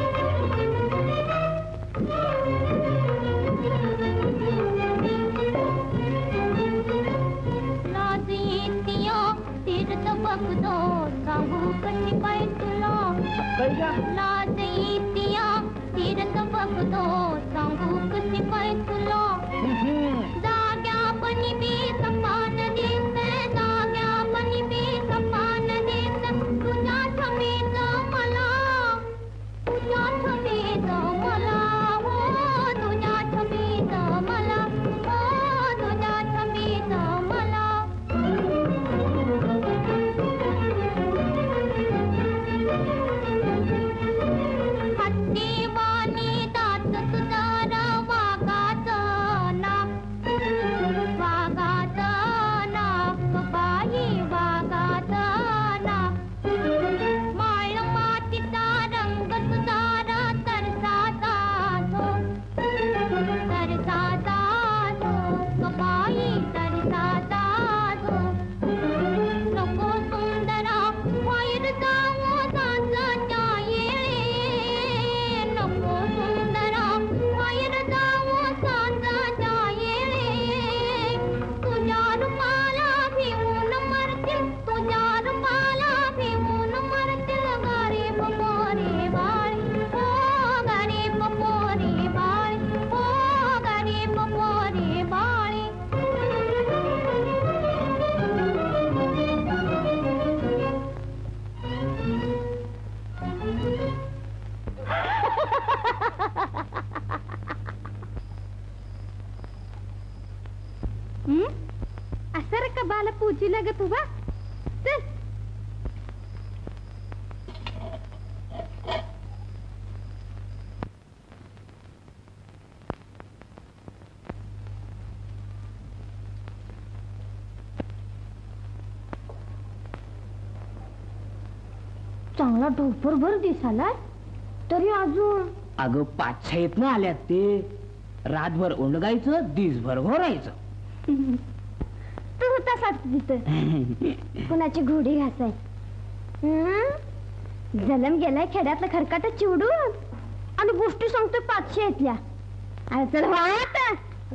बघतो सांगू कशी काय तुला. लाज येतीया तीरथ बघतो सांगू कशी काय तुला. जाग्या पणी बी सपान देत, जाग्या पणी बी सपान देत. तुझ्या छमेत ढोपरभर दिसाला तरी अजून अगं 5-6 ना आल्यात ते. रातभर ओंडगायचं, दिसभर घोरायचं. तू होतास तिथं कुणाची घोडी घासाय. जलम गेलाय खेड्यातलं खरकाट चिवडून आणि गोष्टी सांगतोय 500 येतल्या. अरे चल व्हा आता.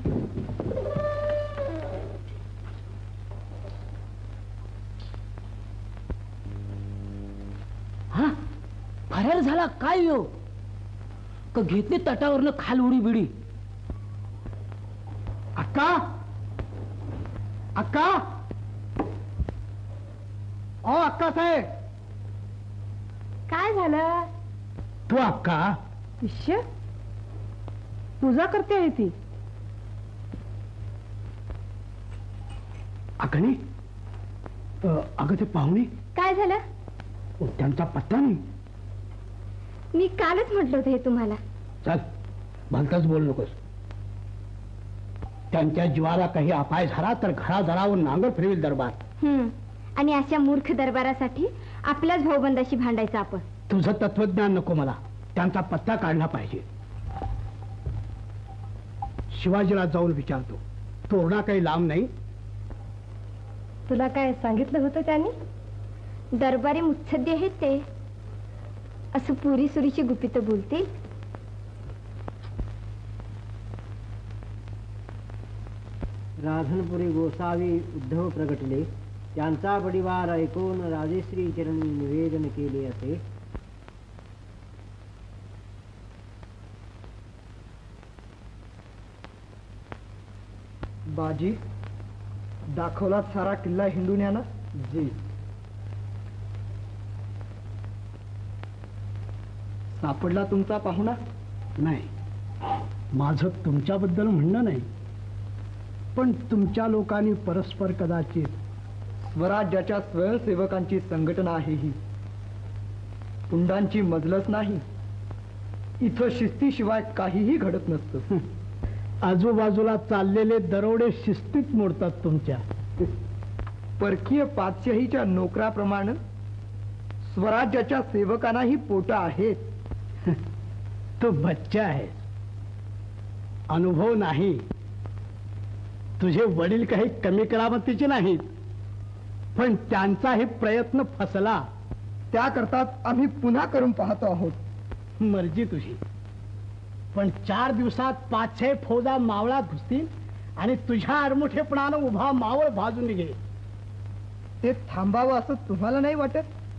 हा फरार झाला काय यो? का घेतली तटावरनं खाल उडी बिडी? अक्का, अक्का, ओ अक्का साहेब. काय झालं? तू अक्का शिष्य पूजा करते आहे ती. अगणी अगं ते पाहुणे काय झालं? त्यांचा पत्ता नाही. मी कालच म्हटलं होतं हे तुम्हाला. चल भलतच बोल नकोस. त्यांच्या जीवाला काही अपाय झाला तर घरादारावर नांगर फिरवेल दरबार. आणि अशा मूर्ख दरबारासाठी आपल्याच भाऊबंदाशी भांडायचं आपण. तुझं तत्वज्ञान नको मला. त्यांचा पत्ता काढला पाहिजे. शिवाजीला जाऊन विचारतो. तोरणा काही लांब नाही. तुला काय सांगितलं होतं त्यांनी? दरबारी मुत्सद्दी आहेत ते. असं पुरी सुरीची गुपित बोलते. राधनपुरी गोसावी उद्धव प्रगटले. त्यांचा बडिवार ऐकून राजेश्री चरणी निवेदन केले असे. बाजी दाखवला सारा किल्ला हिंडून या ना. जी. सापडला तुमचा पाहुणा? नाही, माझं तुमच्याबद्दल म्हणणं नाही, पण तुमच्या लोकांनी परस्पर कदाचित. स्वराज्याच्या स्वयंसेवकांची संघटना आहे ही. पुंडांची मजलच नाही. इथं शिस्तीशिवाय काहीही घडत नसतं. आजूबाजूला चाललेले दरोडे शिस्तीत मोडतात तुमच्या. परकीय पातशाहीच्या नोकराप्रमाणे स्वराज्याच्या सेवकांनाही पोटा आहेत. तो बच्चा आहे, अनुभव नाही. तुझे वडील काही कमी करामतीचे नाहीत, पण त्यांचा हे प्रयत्न फसला. त्याकरता आम्ही पुन्हा करून पाहतो आहोत. मर्जी तुझी, पण 4 दिवसात 5-6 फौजा मावळात घुसतील आणि तुझ्या अडमुठेपणानं उभा मावळ भाजून निघेल. ते थांबावं असं तुम्हाला नाही वाटत?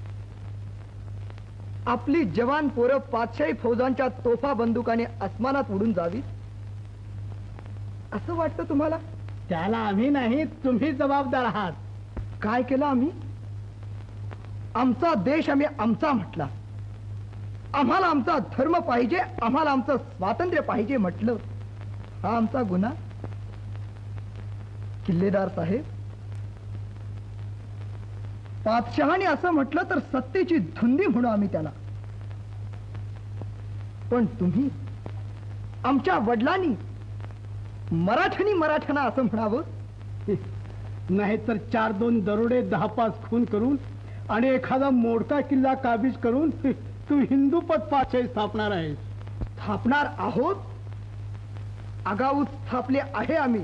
आपली जवान पोरं 500 फौजांच्या तोफा बंदुकाने आसमानात उडून जावी असं वाटतं तुम्हाला? त्याला आम्ही नाही, तुम्ही जबाबदार आहात. काय केलं आम्ही? आमचा देश आम्ही आमचा म्हटला. आम्हाला आमचा धर्म पाहिजे, आम्हाला आमचं स्वातंत्र्य पाहिजे म्हटलं. हा आमचा गुन्हा? किल्लेदार साहेब, पातशहाने असं म्हटलं तर सत्तेची धुंदी म्हणू आम्ही त्याला. पण तुम्ही, आमच्या वडिलांनी मराठ्यांना असं म्हणावं? नाहीतर 4-2 दरोडे 10-5 खून करून आणि एखादा मोडका किल्ला काबीज करून तू हिंदू पद पातशाही स्थापणार आहेस. स्थापणार आहोत. आगाऊ स्थापले आहे आम्ही.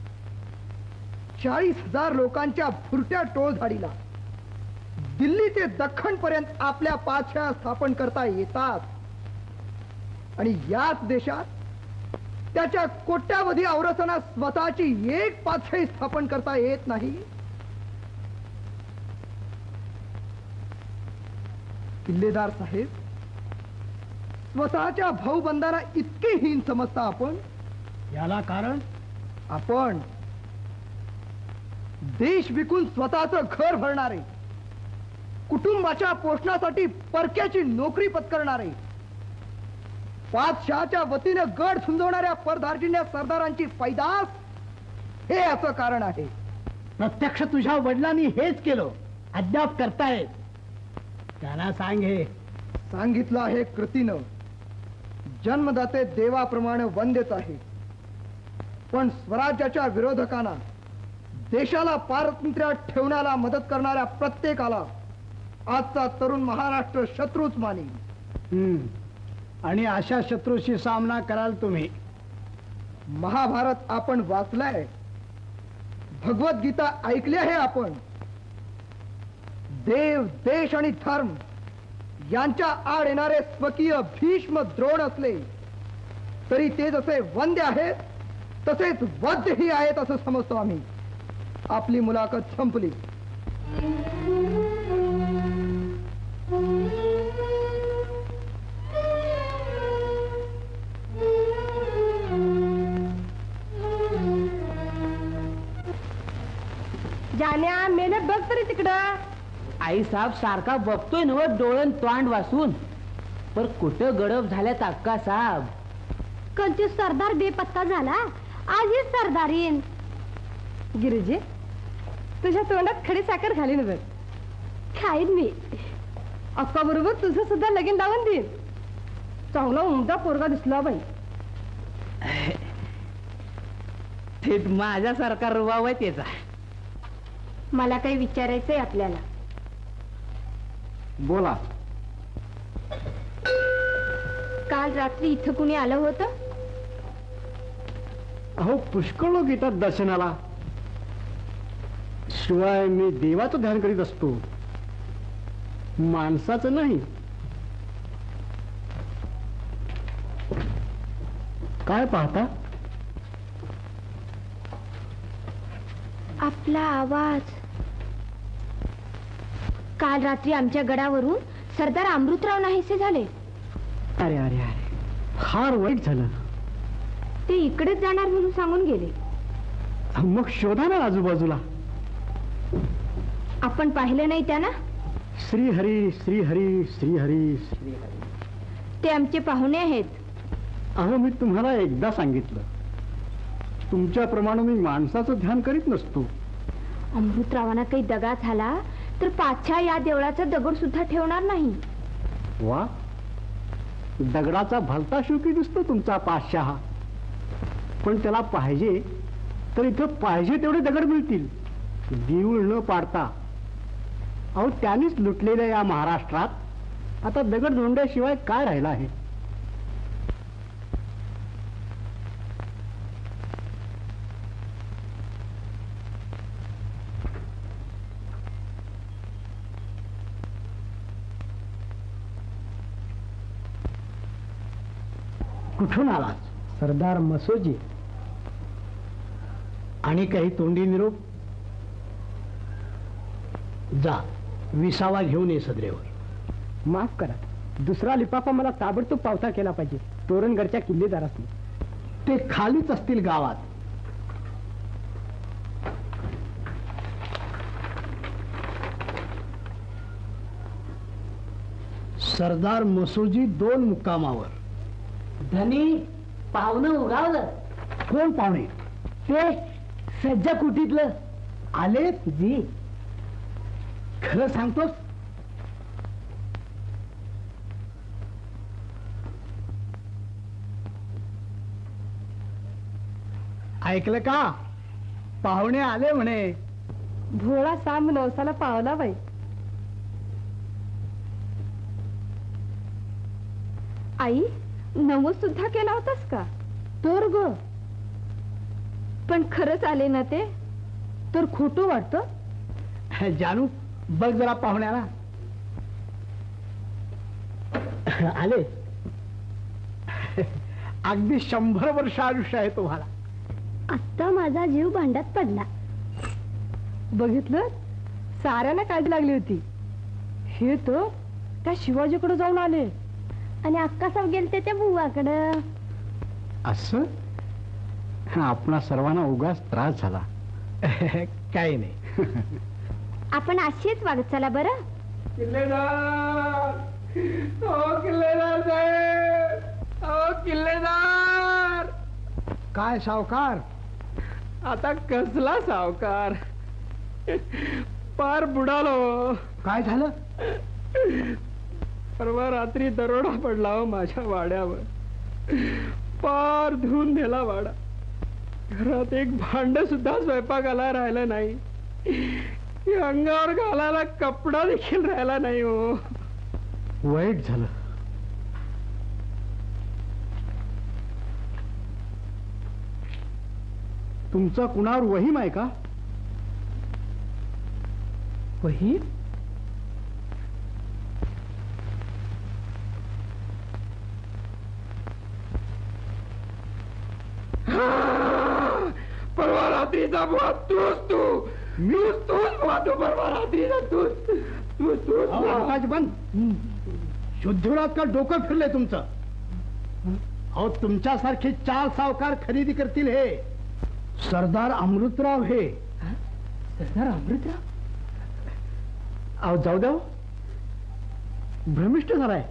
40,000 लोकांच्या फुरट्या टोळधाडीला दिल्ली ते दख्खन पर्यंत आपल्या पातशाह स्थापन करता येतात. आणि याच देशात त्याच्या कोट्यावधी औरसांना स्वतःची एक पातशाही स्थापन करता येत नाही. किल्लेदार साहेब, स्वतःच्या भाऊबंदांना इतके हीन समजता आपण? याला कारण? आपण देश विकून स्वतःचं घर भरणारे, कुटुंबाच्या पोषणासाठी परक्याची नोकरी पत्करणारे, पातशहाच्या वतीने गड झुंजवणाऱ्या परधार्जिन्या सरदारांची पैदास, हे असं कारण आहे. प्रत्यक्ष तुझ्या वडिलांनी हेच केलं, अद्याप करतायत. त्यांना सांग. हे सांगितलं आहे कृतीनं. जन्मदाते देवाप्रमाणे वंद्यच आहे, पण स्वराज्याच्या विरोधकांना, देशाला पारतंत्र्यात ठेवण्याला मदत करणाऱ्या प्रत्येकाला आजचा तरुण महाराष्ट्र शत्रूच मानेल. आणि अशा शत्रूशी सामना कराल तुम्ही. महाभारत आपण वाचलाय, भगवद्गीता ऐकली आहे आपण. देव, देश आणि धर्म यांच्या आड येणारे स्वकीय भीष्म द्रोण असले तरी ते जसे वंद्य आहेत तसेच वध्यही आहेत असं समजतो आम्ही. आपली मुलाखत संपली. जाण्या मेले बघ तरी तिकडं. आई साहेब सारखा बघतोय नव डोळण तोंड वासून, पर कुठं गडप झाल्यात अक्का साहेब. कधी सरदार बेपत्ता झाला, आजही सरदारीन. गिरिजे, तुझ्या तोंडात खडी साखर घालीन बघ. खाईन मी. अक्का बरोबर तुझं सुद्धा लगीन लावून देईन. चांगला उमदा पोरगा दिसला बाई. थेट माझ्यासारखा रुबाब आहे त्याचा. मला काही विचारायचंय आपल्याला. बोला. काल रात्री इथं कुणी आलं होतं? अहो पुष्कळ लोक येतात दर्शनाला. शिवाय मी देवाचं ध्यान करीत असतो, माणसाचं नाही. काय पाहता? आपला आवाज. काल रात्री आमच्या गडावरून सरदार अमृतराव नाहीसे झाले. अरे अरे अरे, फार वाईट झालं. ते इकडेच जाणार म्हणून सांगून गेले. मग शोधा ना आजूबाजूला. आपण पाहिलं नाही त्यांना? श्री हरी श्री हरी श्री हरी श्री. ते आमचे पाहुणे आहेत. अहो मी तुम्हाला एकदा सांगितलं, तुमच्याप्रमाणे मी माणसाचं ध्यान करीत नसतो. अमृतरावांना काही दगा झाला तर पाछा या देवळाचा दगड सुद्धा ठेवणार नाही. वा, दगडाचा भलता शोकी दिसतो तुमचा पाचशहा. पण त्याला पाहिजे तर इथं पाहिजे तेवढे दगड मिळतील, देऊळ न पाडता. अहो त्यानेच लुटलेल्या या महाराष्ट्रात आता दगड धोंड्याशिवाय काय राहिलं आहे? कुठून आलात? सरदार मसोजी. आणि काही तोंडी निरोप? जा, विसावा घेऊन ये सदरेवर. माफ करा, दुसरा लिफाफा मला ताबडतोब पावता केला पाहिजे. तोरणगडच्या किल्लेदारासनी. ते खालीच असतील गावात. सरदार मसोजी 2 मुक्कामावर. धनी पाहुणं उगावलं. कोण पाहुणे? ते सज्जा कुटीतलं आले. जी. खरं सांगतोस? ऐकलं का? पाहुणे आले म्हणे. भोळा सांब नवसाला पावला बाई. आई, नवस सुद्धा केला होतास का? तर ग, पण खरंच आले ना ते? तर खोटं वाटतं. जानू, बघ जरा पाहुण्याला. आले. अगदी 100 वर्ष आयुष्य आहे तुम्हाला. आता माझा जीव भांड्यात पडला. बघितलं, साऱ्यांना काळजी लागली होती. हे तर त्या शिवाजीकडे जाऊन आले. आणि अक्कासाहेब गेलते त्या बुवाकडं. असं? आपणा सर्वांना उगाच त्रास झाला. काही नाही. आपण अशीच वागत चला बरं. किल्लेदार, ओ किल्लेदार साहेब, ओ किल्लेदार. काय सावकार? आता कसला सावकार, पार बुडालो. काय झालं? परवा रात्री दरोडा पडला हो माझ्या वाड्यावर. पार धुवून नेला वाडा. घरात एक भांड सुद्धा स्वयंपाकाला राहिलं नाही. की अंगावर घालायला कपडा देखील राहिला नाही हो. वाईट झालं. तुमचा कुणावर वहीम आहे का? वही परवा रात्रीचा बुवा तूच तूच परवा रात्रीचा तूच आवाज बंद. शुद्धीरात का डोकं फिरलंय तुमचं? अहो तुमच्यासारखे 4 सावकार खरेदी करतील हे. सरदार अमृतराव हे. सरदार अमृतराव? अहो जाऊ द्या, भ्रमिष्ट झालाय.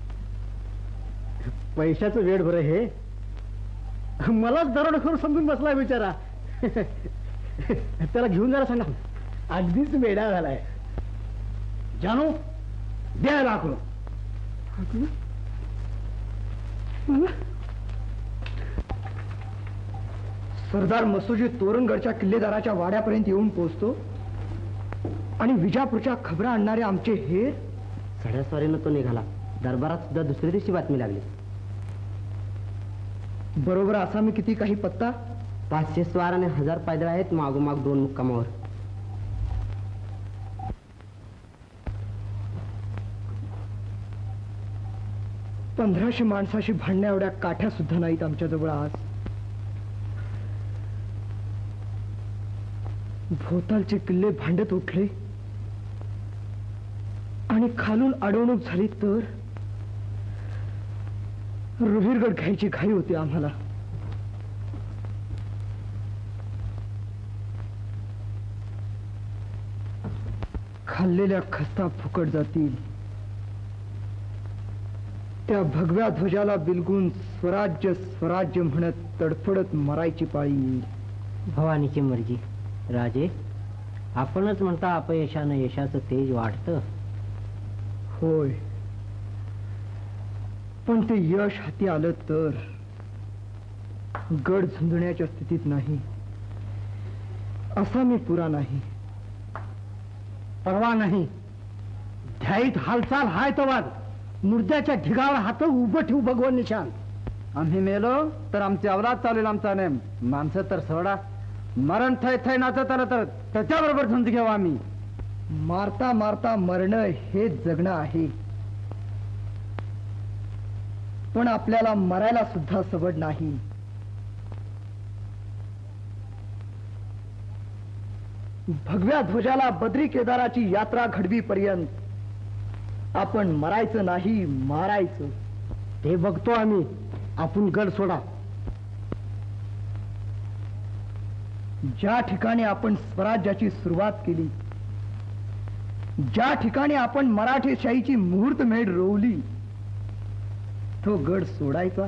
पैशाचं वेळ बरं हे. मलाच दरोडेखोर समजून बसलाय बिचारा. त्याला घेऊन जायला सांगा. अगदीच वेडा झालाय. जानू द्या लाकूड. सरदार मसोजी तोरणगडच्या किल्लेदाराच्या वाड्यापर्यंत येऊन पोहोचतो आणि विजापूरच्या खबरा आणणारे आमचे हे सड्यास्वारीनं तो निघाला. दरबारात सुद्धा दुसऱ्या दिवशी बातमी लागली. बरोबर असा मी किती काही पत्ता. 500 स्वार आणि 1000 पायदळ आहेत मागोमाग 2 मुक्कामावर. पंधराशे माणसाशी भांडण्या एवढ्या काठ्या सुद्धा नाहीत आमच्याजवळ आज. भोवतालचे किल्ले भांडत उठले आणि खालून अडवणूक झाली तर रोहिरगड घ्यायची घाई होती आम्हाला. खाल्लेल्या खस्ता फुकट जातील. त्या भगव्या ध्वजाला बिलगून स्वराज्य स्वराज्य म्हणत तडफडत मरायची पाळी येईल. भवानीची मर्जी. राजे, आपणच म्हणता अपयशानं यशाचं तेज वाढतं. होय, पण ते यश हाती आलं तर गड झुंजण्याच्या स्थितीत नाही. असा मी पुरा नाही. परवा नाही. ध्याईत हालचाल हाय तवाद मुर्द्याच्या ढिगावर हात उभं ठेवू भगवान निशान. आम्ही मेलो तर आमची अवलाद चालेल आमचा नेम. माणसं तर सोडा, मरण थै थै नाचत आलं तर त्याच्याबरोबर झुंज घेऊ आम्ही. मारता मारता मरणं हे जगणं आहे, पण आपल्याला मरायला सुद्धा सवड नाही. भगव्या ध्वजाला बद्री केदाराची यात्रा घडवीपर्यंत आपण मरायचं नाही, मारायचं. ते बघतो आम्ही. आपण गड सोडा. ज्या ठिकाणी आपण स्वराज्याची सुरुवात केली, ज्या ठिकाणी आपण मराठेशाहीची मुहूर्तमेढ रोवली, तो गड सोडायचा.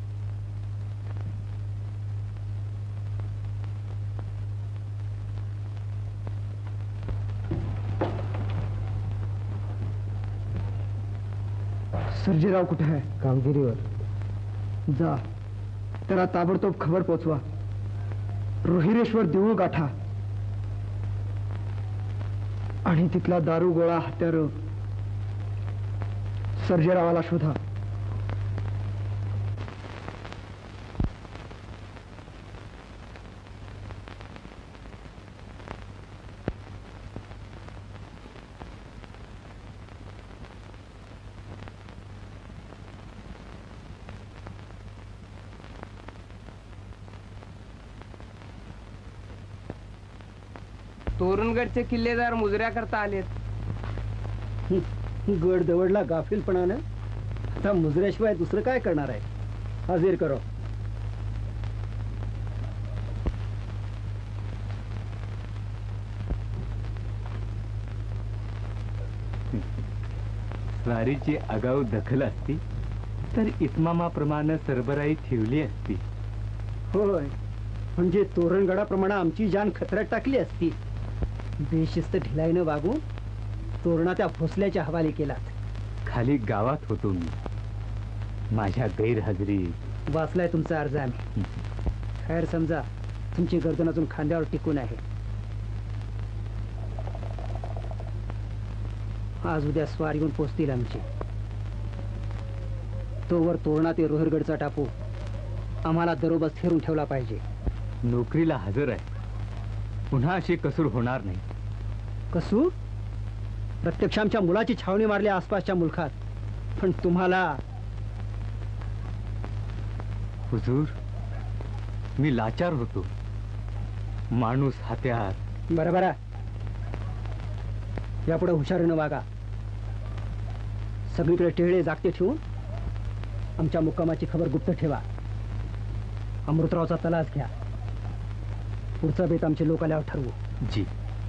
सर्जेराव कुठे आहे? कामगिरीवर. जा, त्याला ताबडतोब खबर पोचवा. रोहिरेश्वर देऊळ गाठा आणि तिथला दारू गोळा हत्यार सर्जेरावाला शोधा. तोरणगडचे किल्लेदार मुजऱ्या करता आलेत. गड दवडला गाफीलपणानं. आता मुजऱ्याशिवाय दुसरं काय करणार आहे? हजर करो. स्वारीची आगाऊ दखल असती तर इतमामाप्रमाणे सरबराई ठेवली असती. होय, म्हणजे तोरणगडाप्रमाणे आमची जान खतऱ्यात टाकली असती. बेशिस्त ढिलाईनं वागून तोरणा त्या भोसल्याच्या हवाली केलात. खाली गावात होतो मी. माझ्या गैरहजेरी वाचलाय तुमचा अर्ज आम्ही. खैर समजा तुमची गर्दन अजून खांद्यावर टिकून आहे. आज उद्या स्वार येऊन पोचतील आमचे. तोवर तोरणा ते रोहिरगडचा टापू आम्हाला दरोबा फिरून ठेवला पाहिजे. नोकरीला हजर आहे, पुन्हा अशी कसूर होणार नाही. कसूर? प्रत्यक्ष आमच्या मुलाची छावणी मारली आसपासच्या मुलखात, पण तुम्हाला. हुजूर, मी लाचार होतो. माणूस हात्यात. बरं, यापुढे हुशारीनं वागा. सगळीकडे टेहळे जागते ठेवून आमच्या मुक्कामाची खबर गुप्त ठेवा. अमृतरावचा तलास घ्या. पुढचा बेत आमचे लोक आल्यावर ठरवू. जी.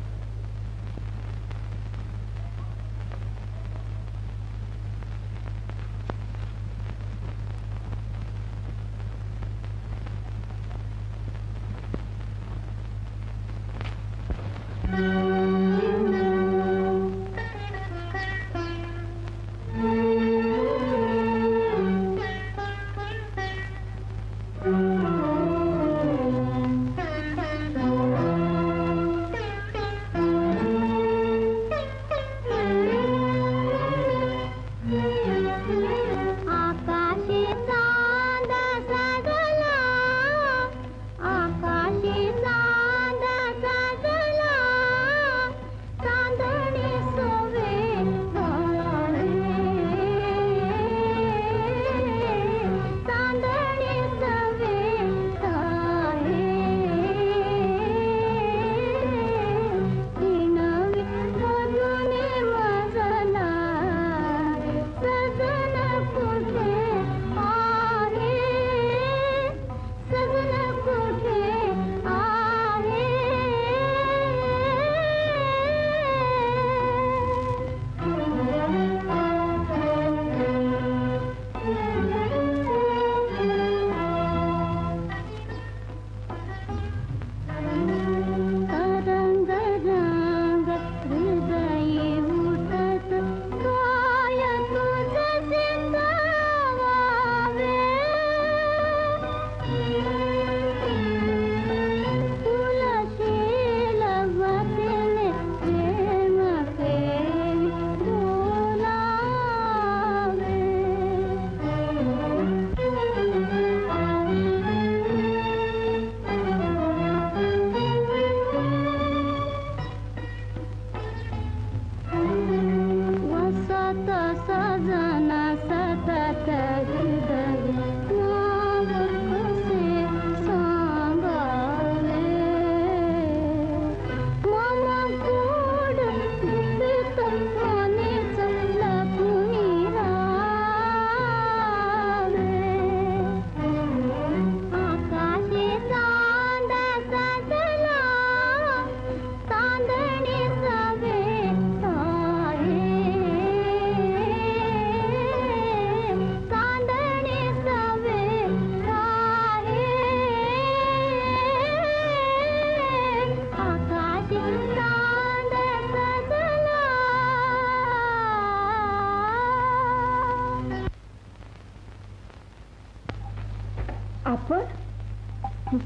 आपण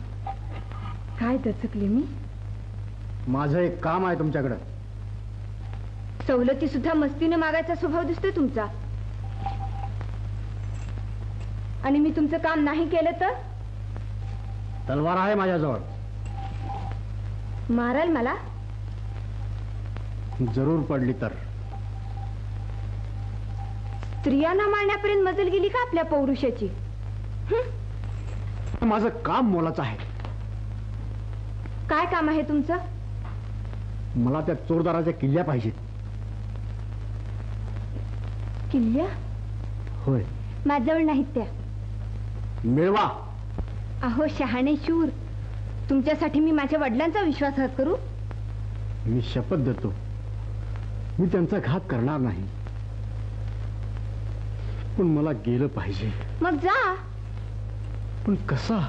काय दचकले मी. माझं एक काम आहे तुमच्याकडं. सवलती सुद्धा मस्तीने मागायचा स्वभाव दिसतोय तुमचा. आणि मी तुमचं काम नाही केलं तर तलवार आहे माझ्याजवळ. माराल मला? जरूर पडली तर. स्त्रियांना मारण्यापर्यंत मजल गेली का आपल्या पौरुषाची? माझं काम मोलाचं आहे. काय काम आहे तुमचं? मला त्या चोरदाराच्या किल्ल्या पाहिजेत. किल्ल्या? होय. माझ्याजवळ नाहीत त्या. मिळवा. अहो शहाणे शूर, तुमच्यासाठी मी माझ्या वडिलांचा विश्वासघात करू? मी शपथ देतो, मी त्यांचा घात करणार नाही. पण मला गेलं पाहिजे. मग जा. पण कसा?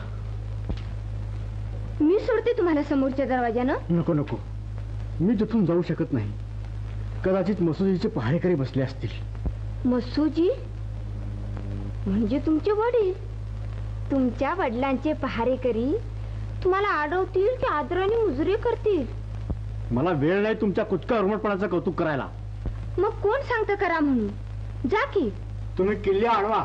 मी सोडते तुम्हाला समोरच्या दरवाजानं. नको नको, मी तिथून जाऊ शकत नाही. कदाचित मसुजीचे पहारेकरी बसले असतील. मसुजी म्हणजे तुमचे वडील. तुमच्या वडिलांचे पहारेकरी तुम्हाला आडवतील ते आदराने मुजरे करतील. मला वेळ नाही तुमच्या कुचका उर्मटपणाचं कौतुक करायला. मग कोण सांगतं करा म्हणून? जा की. तुम्ही किल्ल्या आणवा.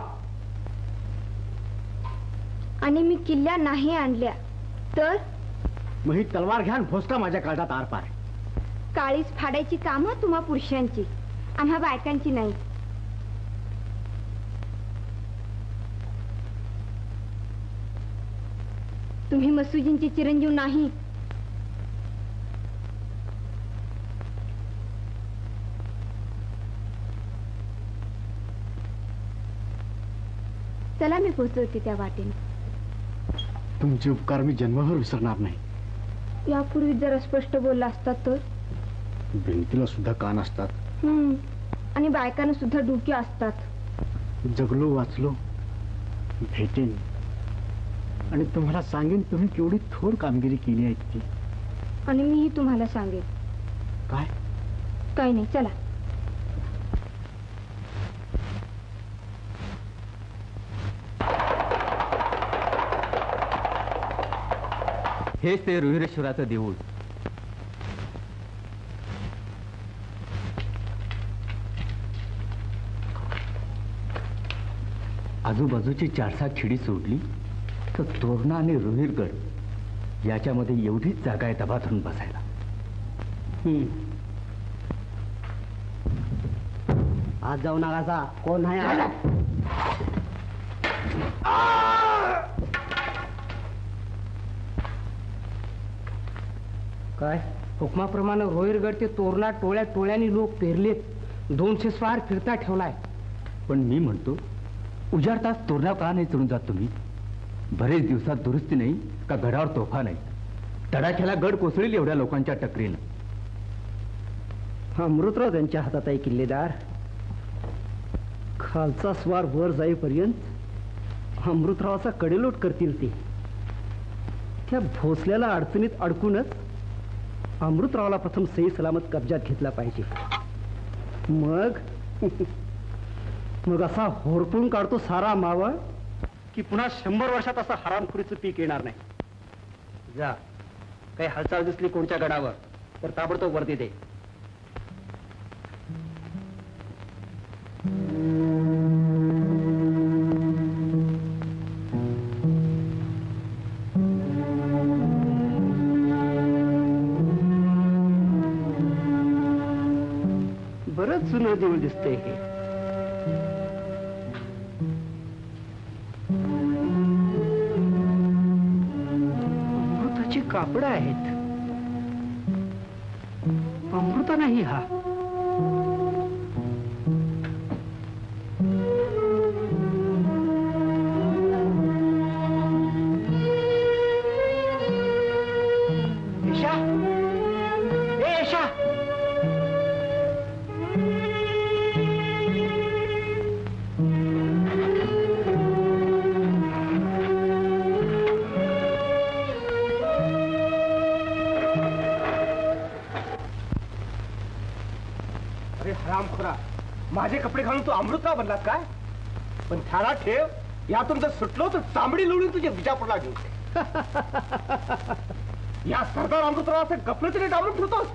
आणि मी किल्ल्या नाही आणल्या तर? मग ही तलवार घ्या आणि भोसका माझ्या काळजात आर पार. काळीच फाडायची कामं तुम्हा पुरुषांची, आम्हा बायकांची नाही. तुम्ही मसुजींचे चिरंजीव नाही. चला मी पोहोचवते त्या वाटेने. तुमचे उपकार मी जन्मभर विसरणार नाही. यापूर्वी जरा स्पष्ट बोलला असतात तर. भिंतीला सुद्धा कान असतात. आणि बायकांना सुद्धा डोके असतात. जगलो वाचलो भेटेन आणि तुम्हाला सांगेन तुम्ही केवढी थोर कामगिरी केली आहे ती. आणि मीही तुम्हाला सांगेन. काय? काही नाही, चला. हेच ते रुहिरेश्वराचं देऊळ. आजूबाजूची 4-7 खिडी सोडली तर तोरणा आणि रुहिरगड याच्यामध्ये एवढीच जागा आहे दबा धरून बसायला. आज जाऊ नका. कोण नाही आला? काय हुकमाप्रमाणे रोहिरगड ते तोरणा टोळ्यानी लोक पेरलेत. 200 स्वार फिरता ठेवलाय. पण मी म्हणतो उजाडताच तोरणा का नाही चढून जात तुम्ही? बरेच दिवसात दुरुस्ती नाही का गडावर तोफा नाही. तडाख्याला गड कोसळील एवढ्या लोकांच्या टकरीनं. अमृतराव त्यांच्या हातात आहे किल्लेदार. खालचा स्वार वर जाईपर्यंत अमृतरावाचा कडेलोट करतील ते. त्या भोसल्याला अडचणीत अडकूनच अमृतरावला प्रथम सही सलामत कब्जात घेतला पाहिजे. मग असा होरपून काढतो सारा मावळ की पुन्हा 100 वर्षात असं हरामखोरीचं पीक येणार नाही. जा, काही हालचाल दिसली कोणत्या गडावर तर ताबडतोब वरती दे. बरंच जुनं देऊळ दिसतंय हे. अमृताची कापडं आहेत. अमृता नाही हा. माझे कपडे घालून तू अमृतराव बनलास काय? पण ध्यानात ठेव, यातून जर सुटलो तर चांबडी लोळून तुझ्या विजापूरला घेऊन या सरदार अमृतरावाचे गफलतीने डावलून ठेवतोस.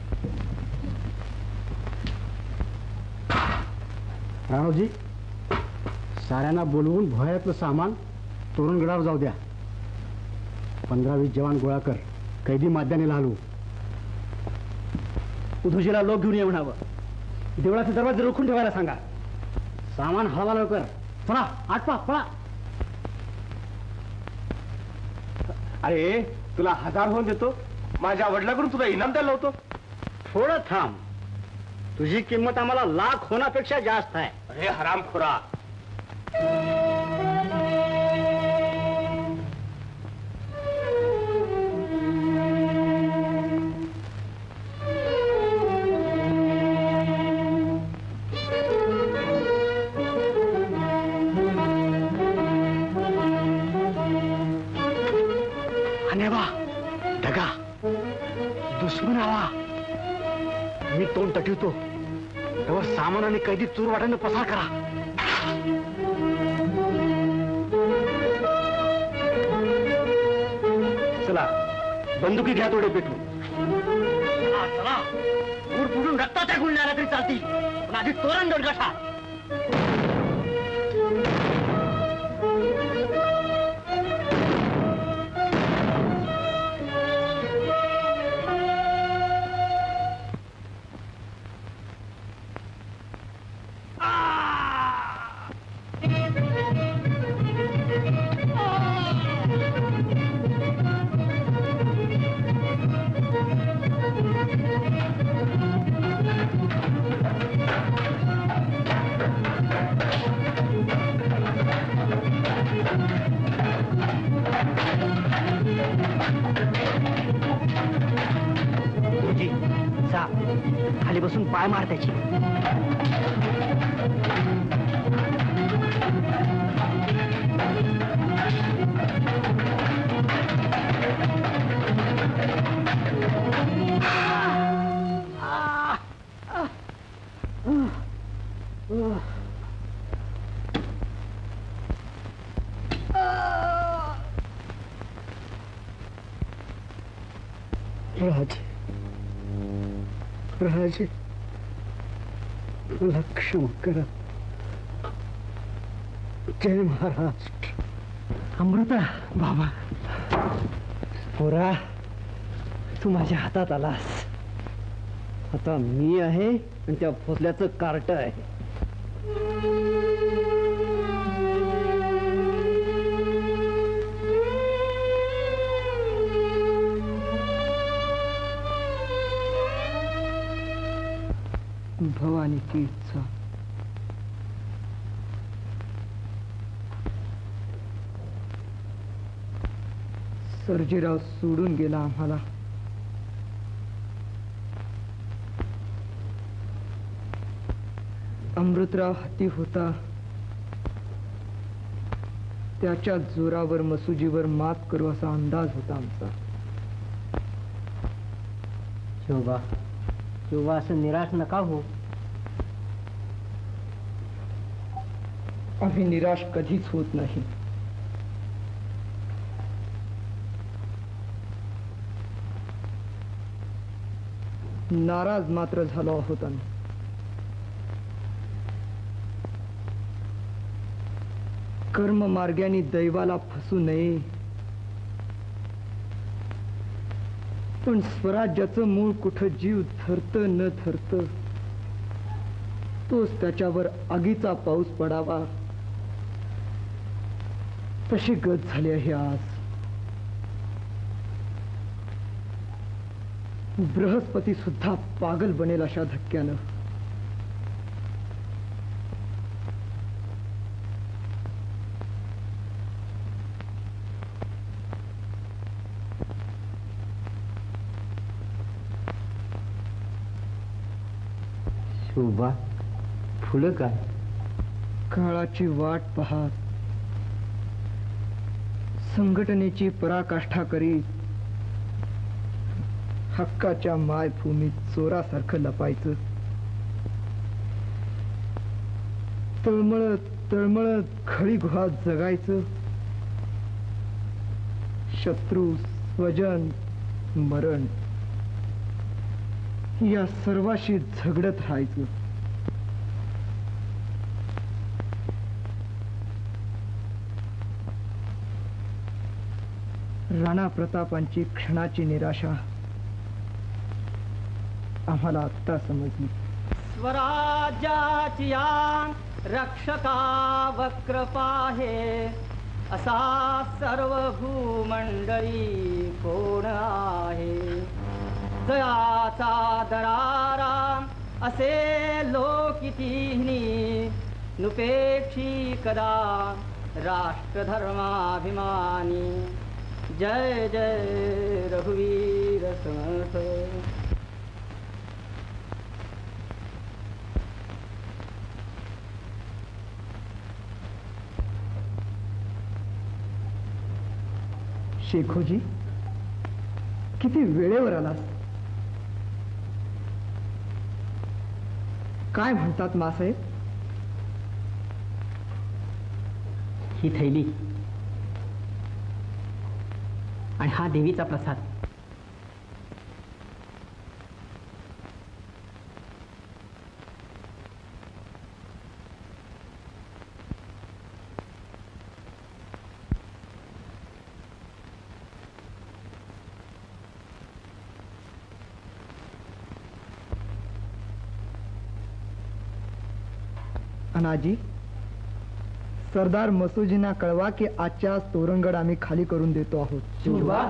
राणोजी, साऱ्यांना बोलवून भोयातलं सामान तोरणगडावर जाऊ द्या. 15-20 जवान गोळा कर. कैदी माद्याने हलवू. उधोजीला लोक घेऊन ये म्हणावं. देवळाचे दरवाजे रोखून ठेवायला सांगा. सामान हलवा लवकर. चला, आटपा, पळा. अरे तुला 1000 होऊन देतो. माझ्या वडिलाकडून तुला इनाम द्यायला होतो. थोडं थांब. तुझी किंमत आम्हाला लाख होण्यापेक्षा जास्त आहे. अरे हरामखोरा, ढगा दुश्मन आवा. मी तोंड टटवतो तेव्हा सामान आणि कैदी चूर वाट्यानं पसार करा. चला, बंदुकी घ्या तोडे पेटून. चला. दूर बुडून रक्ताच्या गुंड्या आल्या तरी चालतील, पण आधी तोरण गडगठा. खाली बसून पाय मार त्याची. राजे मला क्षमा करा. जय महाराष्ट्र. अमृता बाबा, पोरा तू माझ्या हातात आलास. आता मी आहे आणि त्या भोसल्याचं कार्ट आहे. भवानी की इच्छा. सर्जेराव सोडून गेला आम्हाला. अमृतराव हाती होता. त्याच्या जोरावर मसुजीवर मात करू असा अंदाज होता आमचा. शोभा, शोभा, असं निराश नका हो. आम्ही निराश कधीच होत नाही. नाराज मात्र झालो आहोत आम्ही. कर्म मार्गाने दैवाला फसू नये, पण स्वराज्याचं मूळ कुठं जीव धरत न धरत तोच त्याच्यावर आगीचा पाऊस पडावा, तशी गत झाली आहे आज. बृहस्पती सुद्धा पागल बनेल अशा धक्क्यानं. शोभा, फुलं काय? काळाची वाट पाहत, संघटनेची पराकाष्ठा करीत, हक्काच्या मायभूमीत चोरासारखं लपायचं. तळमळत तळमळत खळी गुहात जगायचं. शत्रू, स्वजन, मरण या सर्वाशी झगडत राहायचं. राणा प्रतापांची क्षणाची निराशा आम्हाला आत्ता समजली. स्वराज्याची या रक्षका वक्र पाहे, असा सर्व भूमंडळी कोण आहे. जयाचा दरारा असे लोकितीनी, नुपेक्षी कदा राष्ट्रधर्माभिमानी. जय जय रघुवीर समर्थ. शेखोजी, किती वेळेवर आलास. काय म्हणतात मासाहेब? ही थैली आणि हा देवीचा प्रसाद. अनाजी, सरदार मसोजींना कळवा की आजच्या तोरणगड आम्ही खाली करून देतो आहोत.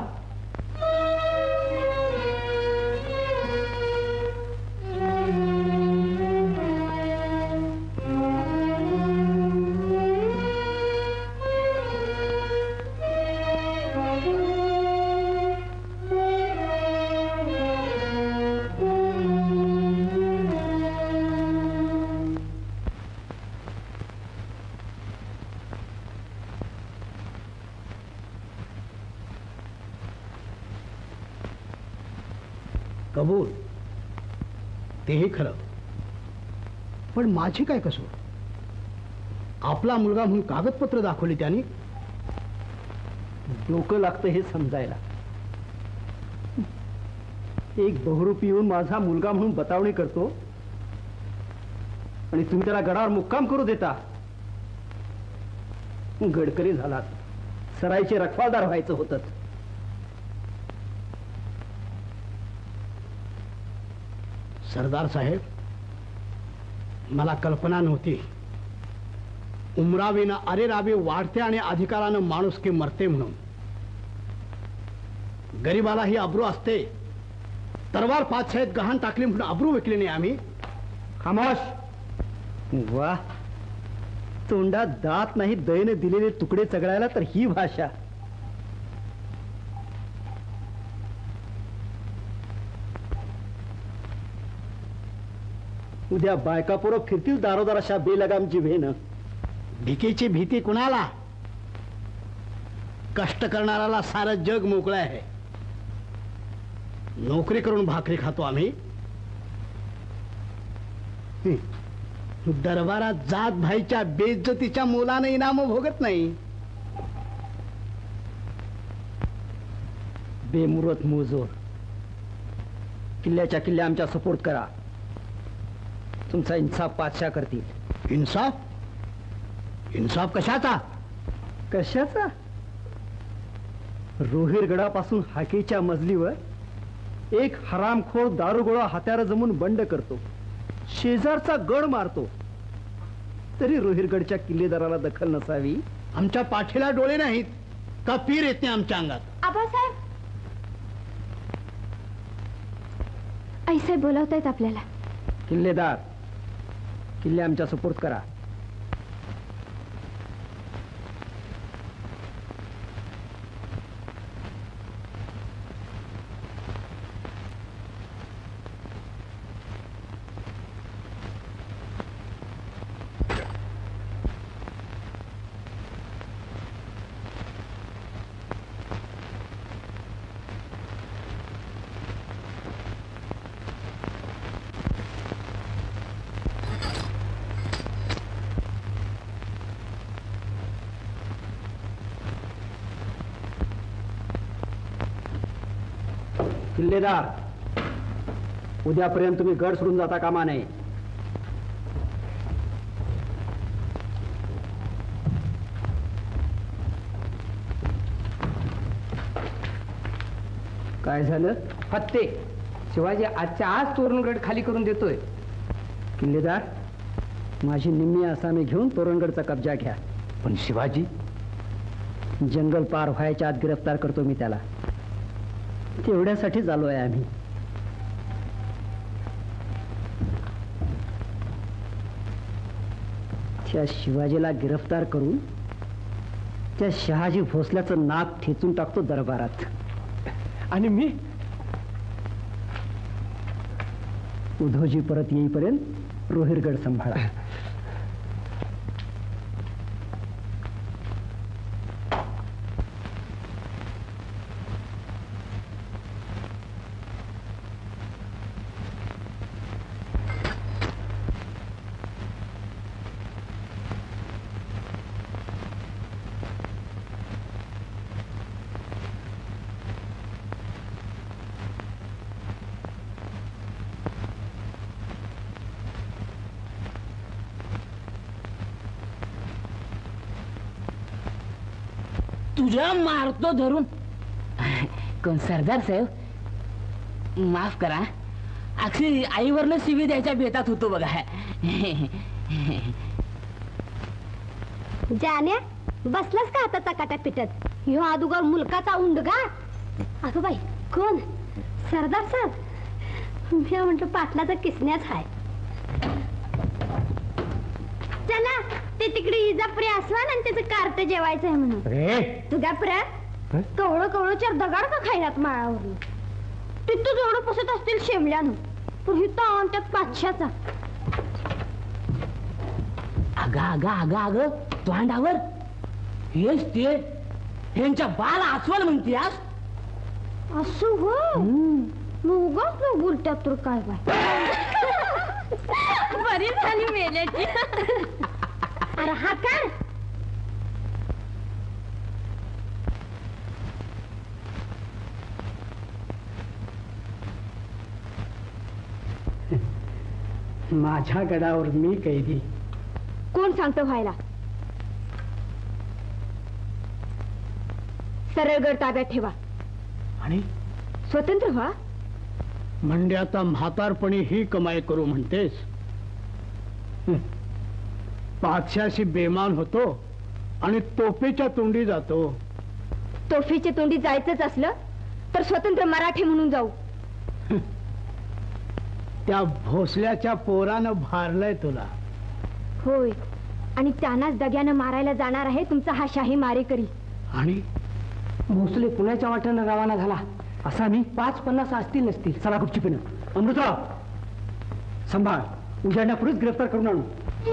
कबूल, तेही खरं, पण माझी काय कसूर? आपला मुलगा म्हणून कागदपत्र दाखवली त्यांनी. डोकं लागतं हे समजायला. एक बहुरूपी येऊन माझा मुलगा म्हणून बतावणी करतो आणि तुम्ही त्याला गडावर मुक्काम करू देता. गडकरी झालात, सराईचे रखवालदार व्हायचं होतं. सरदार साहेब, मला कल्पना नव्हती उमरावीनं अरेरावी वाढते आणि अधिकारानं माणुसकी मरते म्हणून. गरीबाला ही अब्रू असते. तरवार पाचशाहीत गहाण टाकली म्हणून अब्रू विकली नाही आम्ही. खामोश. वा, तोंडात दात नाही दयेने दिलेले तुकडे चगळायला तर ही भाषा. उद्या बायका पोरं फिरतील दारोदार अशा बेलगाम जिभेनं. भिकेची भीती कुणाला? कष्ट करणाऱ्याला सारं जग मोकळं आहे. नोकरी करून भाकरी खातो आम्ही. दरबारात जात भाईच्या बेइज्जतीच्या मोलानं इनाम भोगत नाही. बेमुरत मोजोर. किल्ल्याच्या किल्ल्या आमच्या सपोर्ट करा. तुमचा इन्साफ पातशा करतील. इन्साफ? इन्साफ कशाचा? कशाचा? रोहिरगडापासून हाकेच्या मजलीवर एक हरामखोर दारुगोळा हात्यार जमून बंड करतो. शेजारचा गड मारतो. तरी रोहिरगडच्या किल्लेदाराला दखल नसावी? आमच्या पाठीला डोळे नाहीत का पीर येत नाही आमच्या अंगात? आबासाहेब, ऐसे बोलवतायत आपल्याला. किल्लेदार, किल्ले आमच्या सुपूर्द करा. किल्लेदार, उद्यापर्यंत तुम्ही गड सोडून जाता कामा नये. काय झालं? फत्ते, शिवाजी आजच्या आज तोरणगड खाली करून देतोय. किल्लेदार, माझी निम्मी आसामी घेऊन तोरणगडचा कब्जा घ्या. पण शिवाजी, जंगल पार व्हायच्या आत गिरफ्तार करतो मी त्याला. तेवढ्यासाठीच आलो आहे आम्ही. त्या शिवाजीला गिरफ्तार करून त्या शहाजी भोसल्याचं नाक ठेचून टाकतो दरबारात. आणि मी उद्धवजी परत येईपर्यंत रोहिरगड सांभाळा. तुझ्या मारतो धरून. कोण सरदार साहेब, माफ करा, अक्षी आईवरनं शिवी द्यायच्या बेतात होतो बघा. जाण्या बसलास का आता चकाट्या पिटत? ह्यो अदुगर मुलकाचा उंडगा. अगं बाई कोण? सरदार साहेब. मी म्हटलं पाटलाचा किसण्याच आहे. चला ते तिकडे इजापुरी असवान आणि त्याचं कार्ट जेवायचं आहे म्हणून. तुझ्या प्रा कवळं कवळं चार दगाड का खायलात माळावरून? तिथं जेवढं पसत असतील शेमल्यानं, पण ही तर त्यात पाचशाचा. अगं अगं अगं अगं तोंडावर हेच ते ह्यांच्या बाला अस्वल म्हणतीयास? असं हो मग उगाच न बोलत्यात तर काय बाय. बरी झाली मेल्याची. अरे हा काय माझ्या गडावर मी कैदी. कोण सांगतो व्हायला? सरळ गड ताब्यात ठेवा आणि स्वतंत्र व्हा. म्हणजे आता म्हातारपणी ही कमाई करू म्हणतेस? पाचशाशी बेमान होतो आणि तोफेच्या तोंडी जातो. तोफीच्या तोंडी जायचंच असलं तर स्वतंत्र मराठी म्हणून जाऊ. त्या भोसल्याच्या पोरानं भारलंय तुला. होय आणि त्यांनाच दग्यानं मारायला जाणार आहे तुमचा हा शाही मारेकरी. आणि भोसले पुण्याच्या वाटेनं रवाना झाला. असा मी 5-50 असतील नसतील. चला गुपचुपीनं. अमृता संभाळ, उजाडण्यापूर्वीच ग्रेफ्तार करून आणू.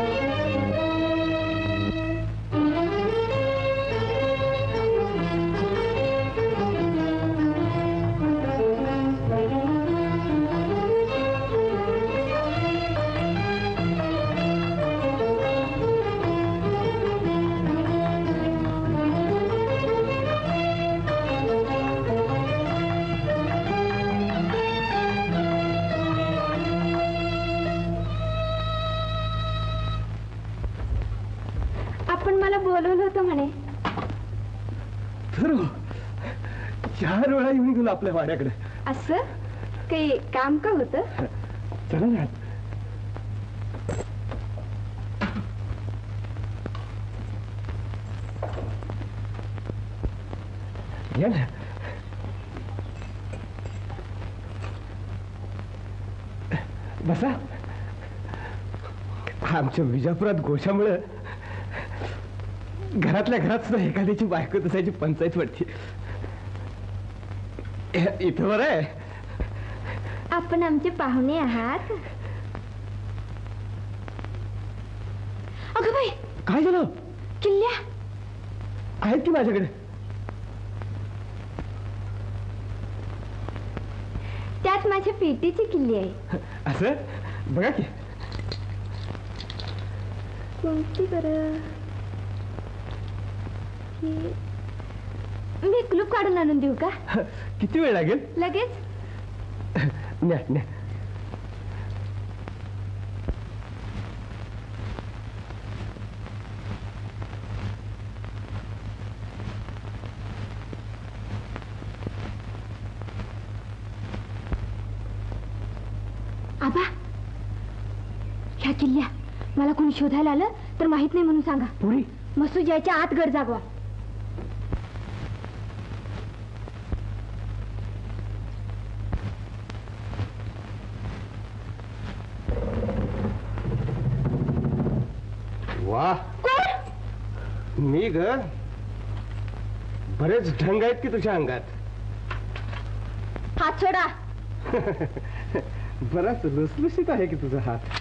बोलवलं होतं म्हणे. तर 4 वेळा येऊन गेलो आपल्या वाड्याकडे. असं काही काम का होतं? चला ना. या ना. बसा. आमच्या विजापुरात गोशामुळे घरातल्या घरात सुद्धा एखाद्याची बायको तसायची पंचायत वाटते. इथं बरं आहे. आपण आमचे पाहुणे आहात. अगं बाई काय झालं? किल्ल्या आहेत की माझ्याकडे. त्यात माझ्या पेटीची किल्ली आहे. असं बघा की. कोणती बरं? मी क्लूप काढून आणून देऊ का? किती वेळ लागेल? लगेच. न्या न्या. आबा ह्या किल्ल्या मला कोणी शोधायला आलं तर माहित नाही म्हणून सांगा. पुरी मसूद यायच्या आत गड जागवा. वा. मी ग. बरेच ढंग आहेत की तुझ्या अंगात. हात सोडा. बराच लुसलुसीत आहे की तुझा हात.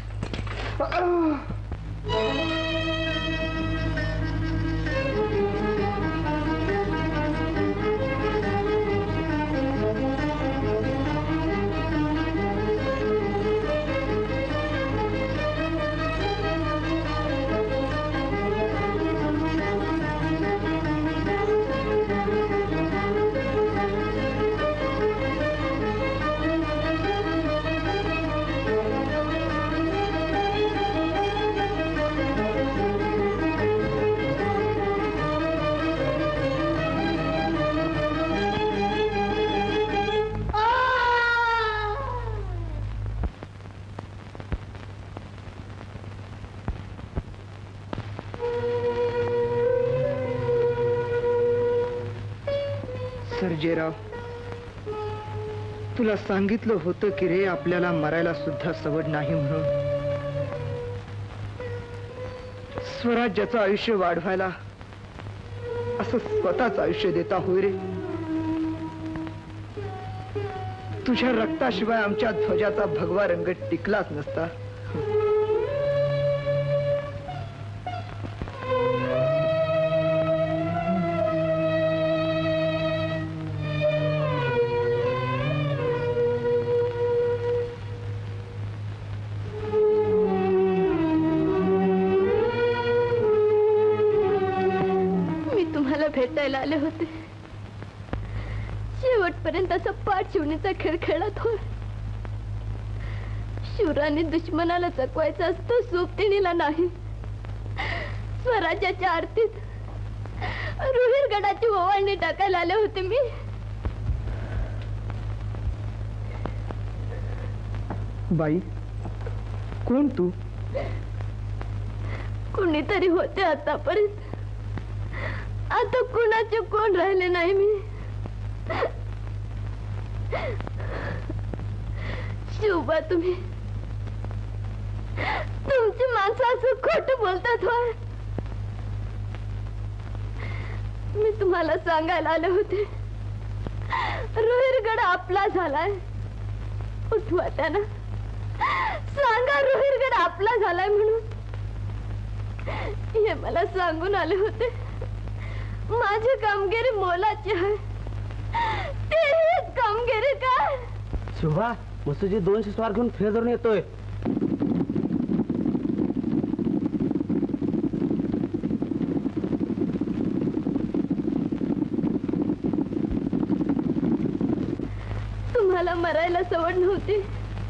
सर्जेराव, तुला सांगितलं होतं की रे आपल्याला मरायला सुद्धा सवड नाही म्हणून. स्वराज्याचं आयुष्य वाढवायला असं स्वतःच आयुष्य देता होय रे. तुझ्या रक्ताशिवाय आमच्या ध्वजाचा भगवा रंग टिकलाच नसता. भेटायला आले होते. शेवटपर्यंत असं पाठ शिवण्याचा खेळ खेळत होय. शूराने दुश्मनाला चकवायचा असतो, सोबतिणीला नाही. स्वराज्याच्या आरतीत रुहीरगडाची ओवाळणी टाकायला आले होते मी. बाई, कोण तू? कुणीतरी होते आतापर्यंत. आता कुणाचे कोण राहिले नाही मी. शिवबा, तुम्ही तुमची माणसं असं खोट बोलतात होय. मी तुम्हाला सांगायला आले होते, रुहीरगड आपला झालाय. उठवा त्यांना, सांगा रुहीरगड आपला झालाय म्हणून. हे मला सांगून आले होते. माझी कामगिरी मोलाची आहे. ते कामगिरी काय? शिवा, मसूजी 200 स्वार घेऊन फेर धरून येतोय. तुम्हाला मरायला सवड नव्हती,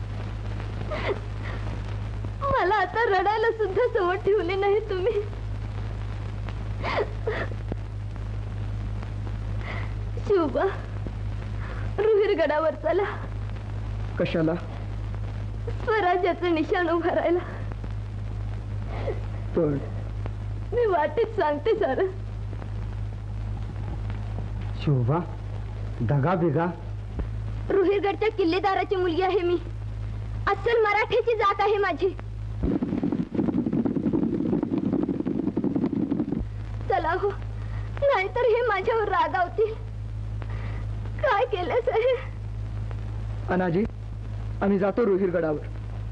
मला आता रडायला सुद्धा सवड ठेवली नाही तुम्ही. शिवबा, रुहीरगडावर चला. कशाला? स्वराज्याचं निशाण उभारायला. पण मी वाटेत सांगते सारं. शिवबा, दगा बिगा. रुहीरगडच्या किल्लेदाराची मुलगी आहे मी. अस्सल मराठीची जात आहे माझी. चला हो, नाहीतर हे माझ्यावर रागावतील. काय केलं साहेब? अनाजी, आम्ही जातो रुहीरगडावर.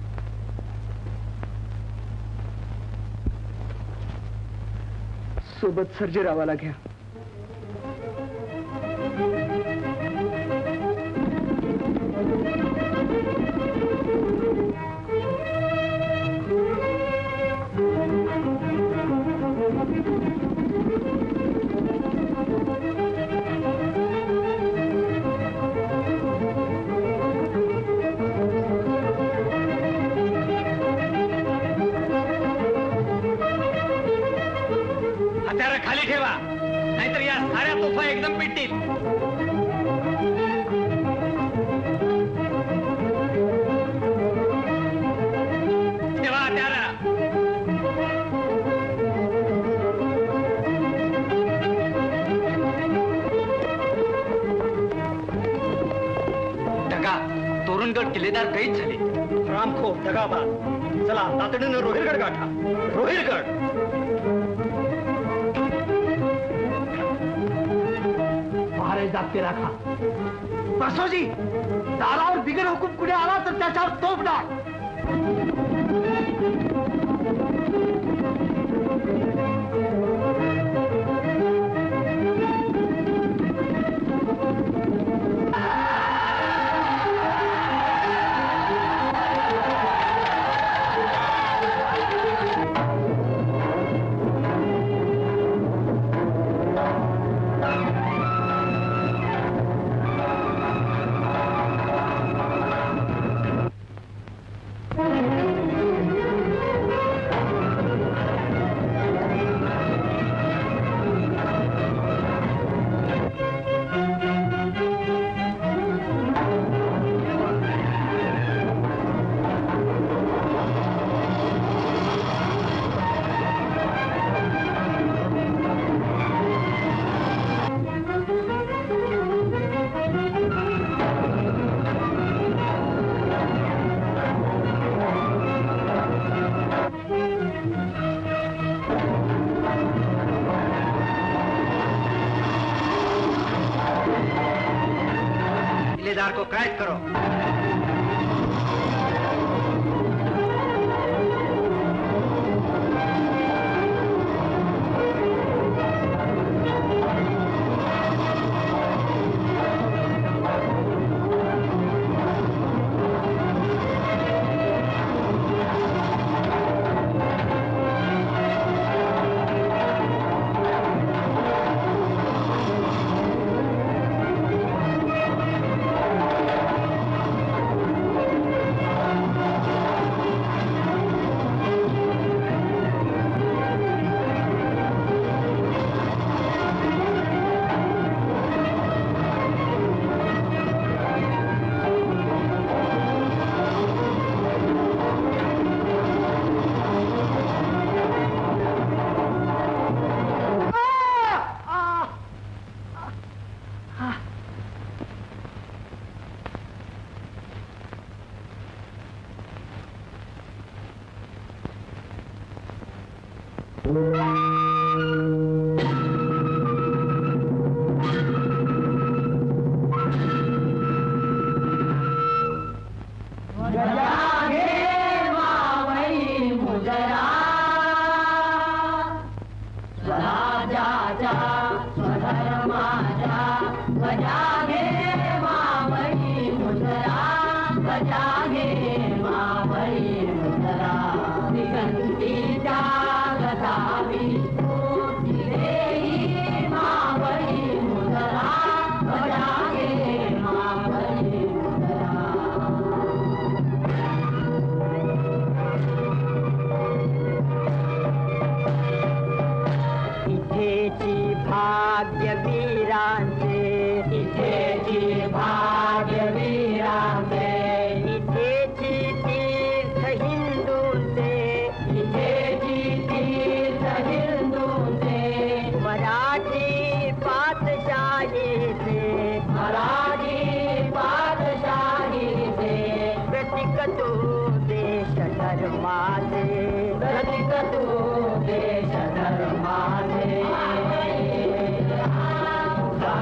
सोबत सर्जेरावाला घ्या. खाली ठेवा, नाहीतर या साऱ्या तोफा एकदम पिटतील. ठेवा हत्यारा. दगा, तोरणगड किल्लेदार कैद झाले. रामखो, दगाबाद. चला तातडीनं रोहिरगड गाठा. रोहिरगड. जागते राखा. बसोजी, दारावर बिगर हुकूम कुठे आला तर त्याच्यावर तोफ डाग. चौकीदार को कैद करो।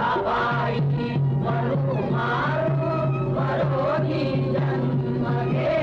जन्म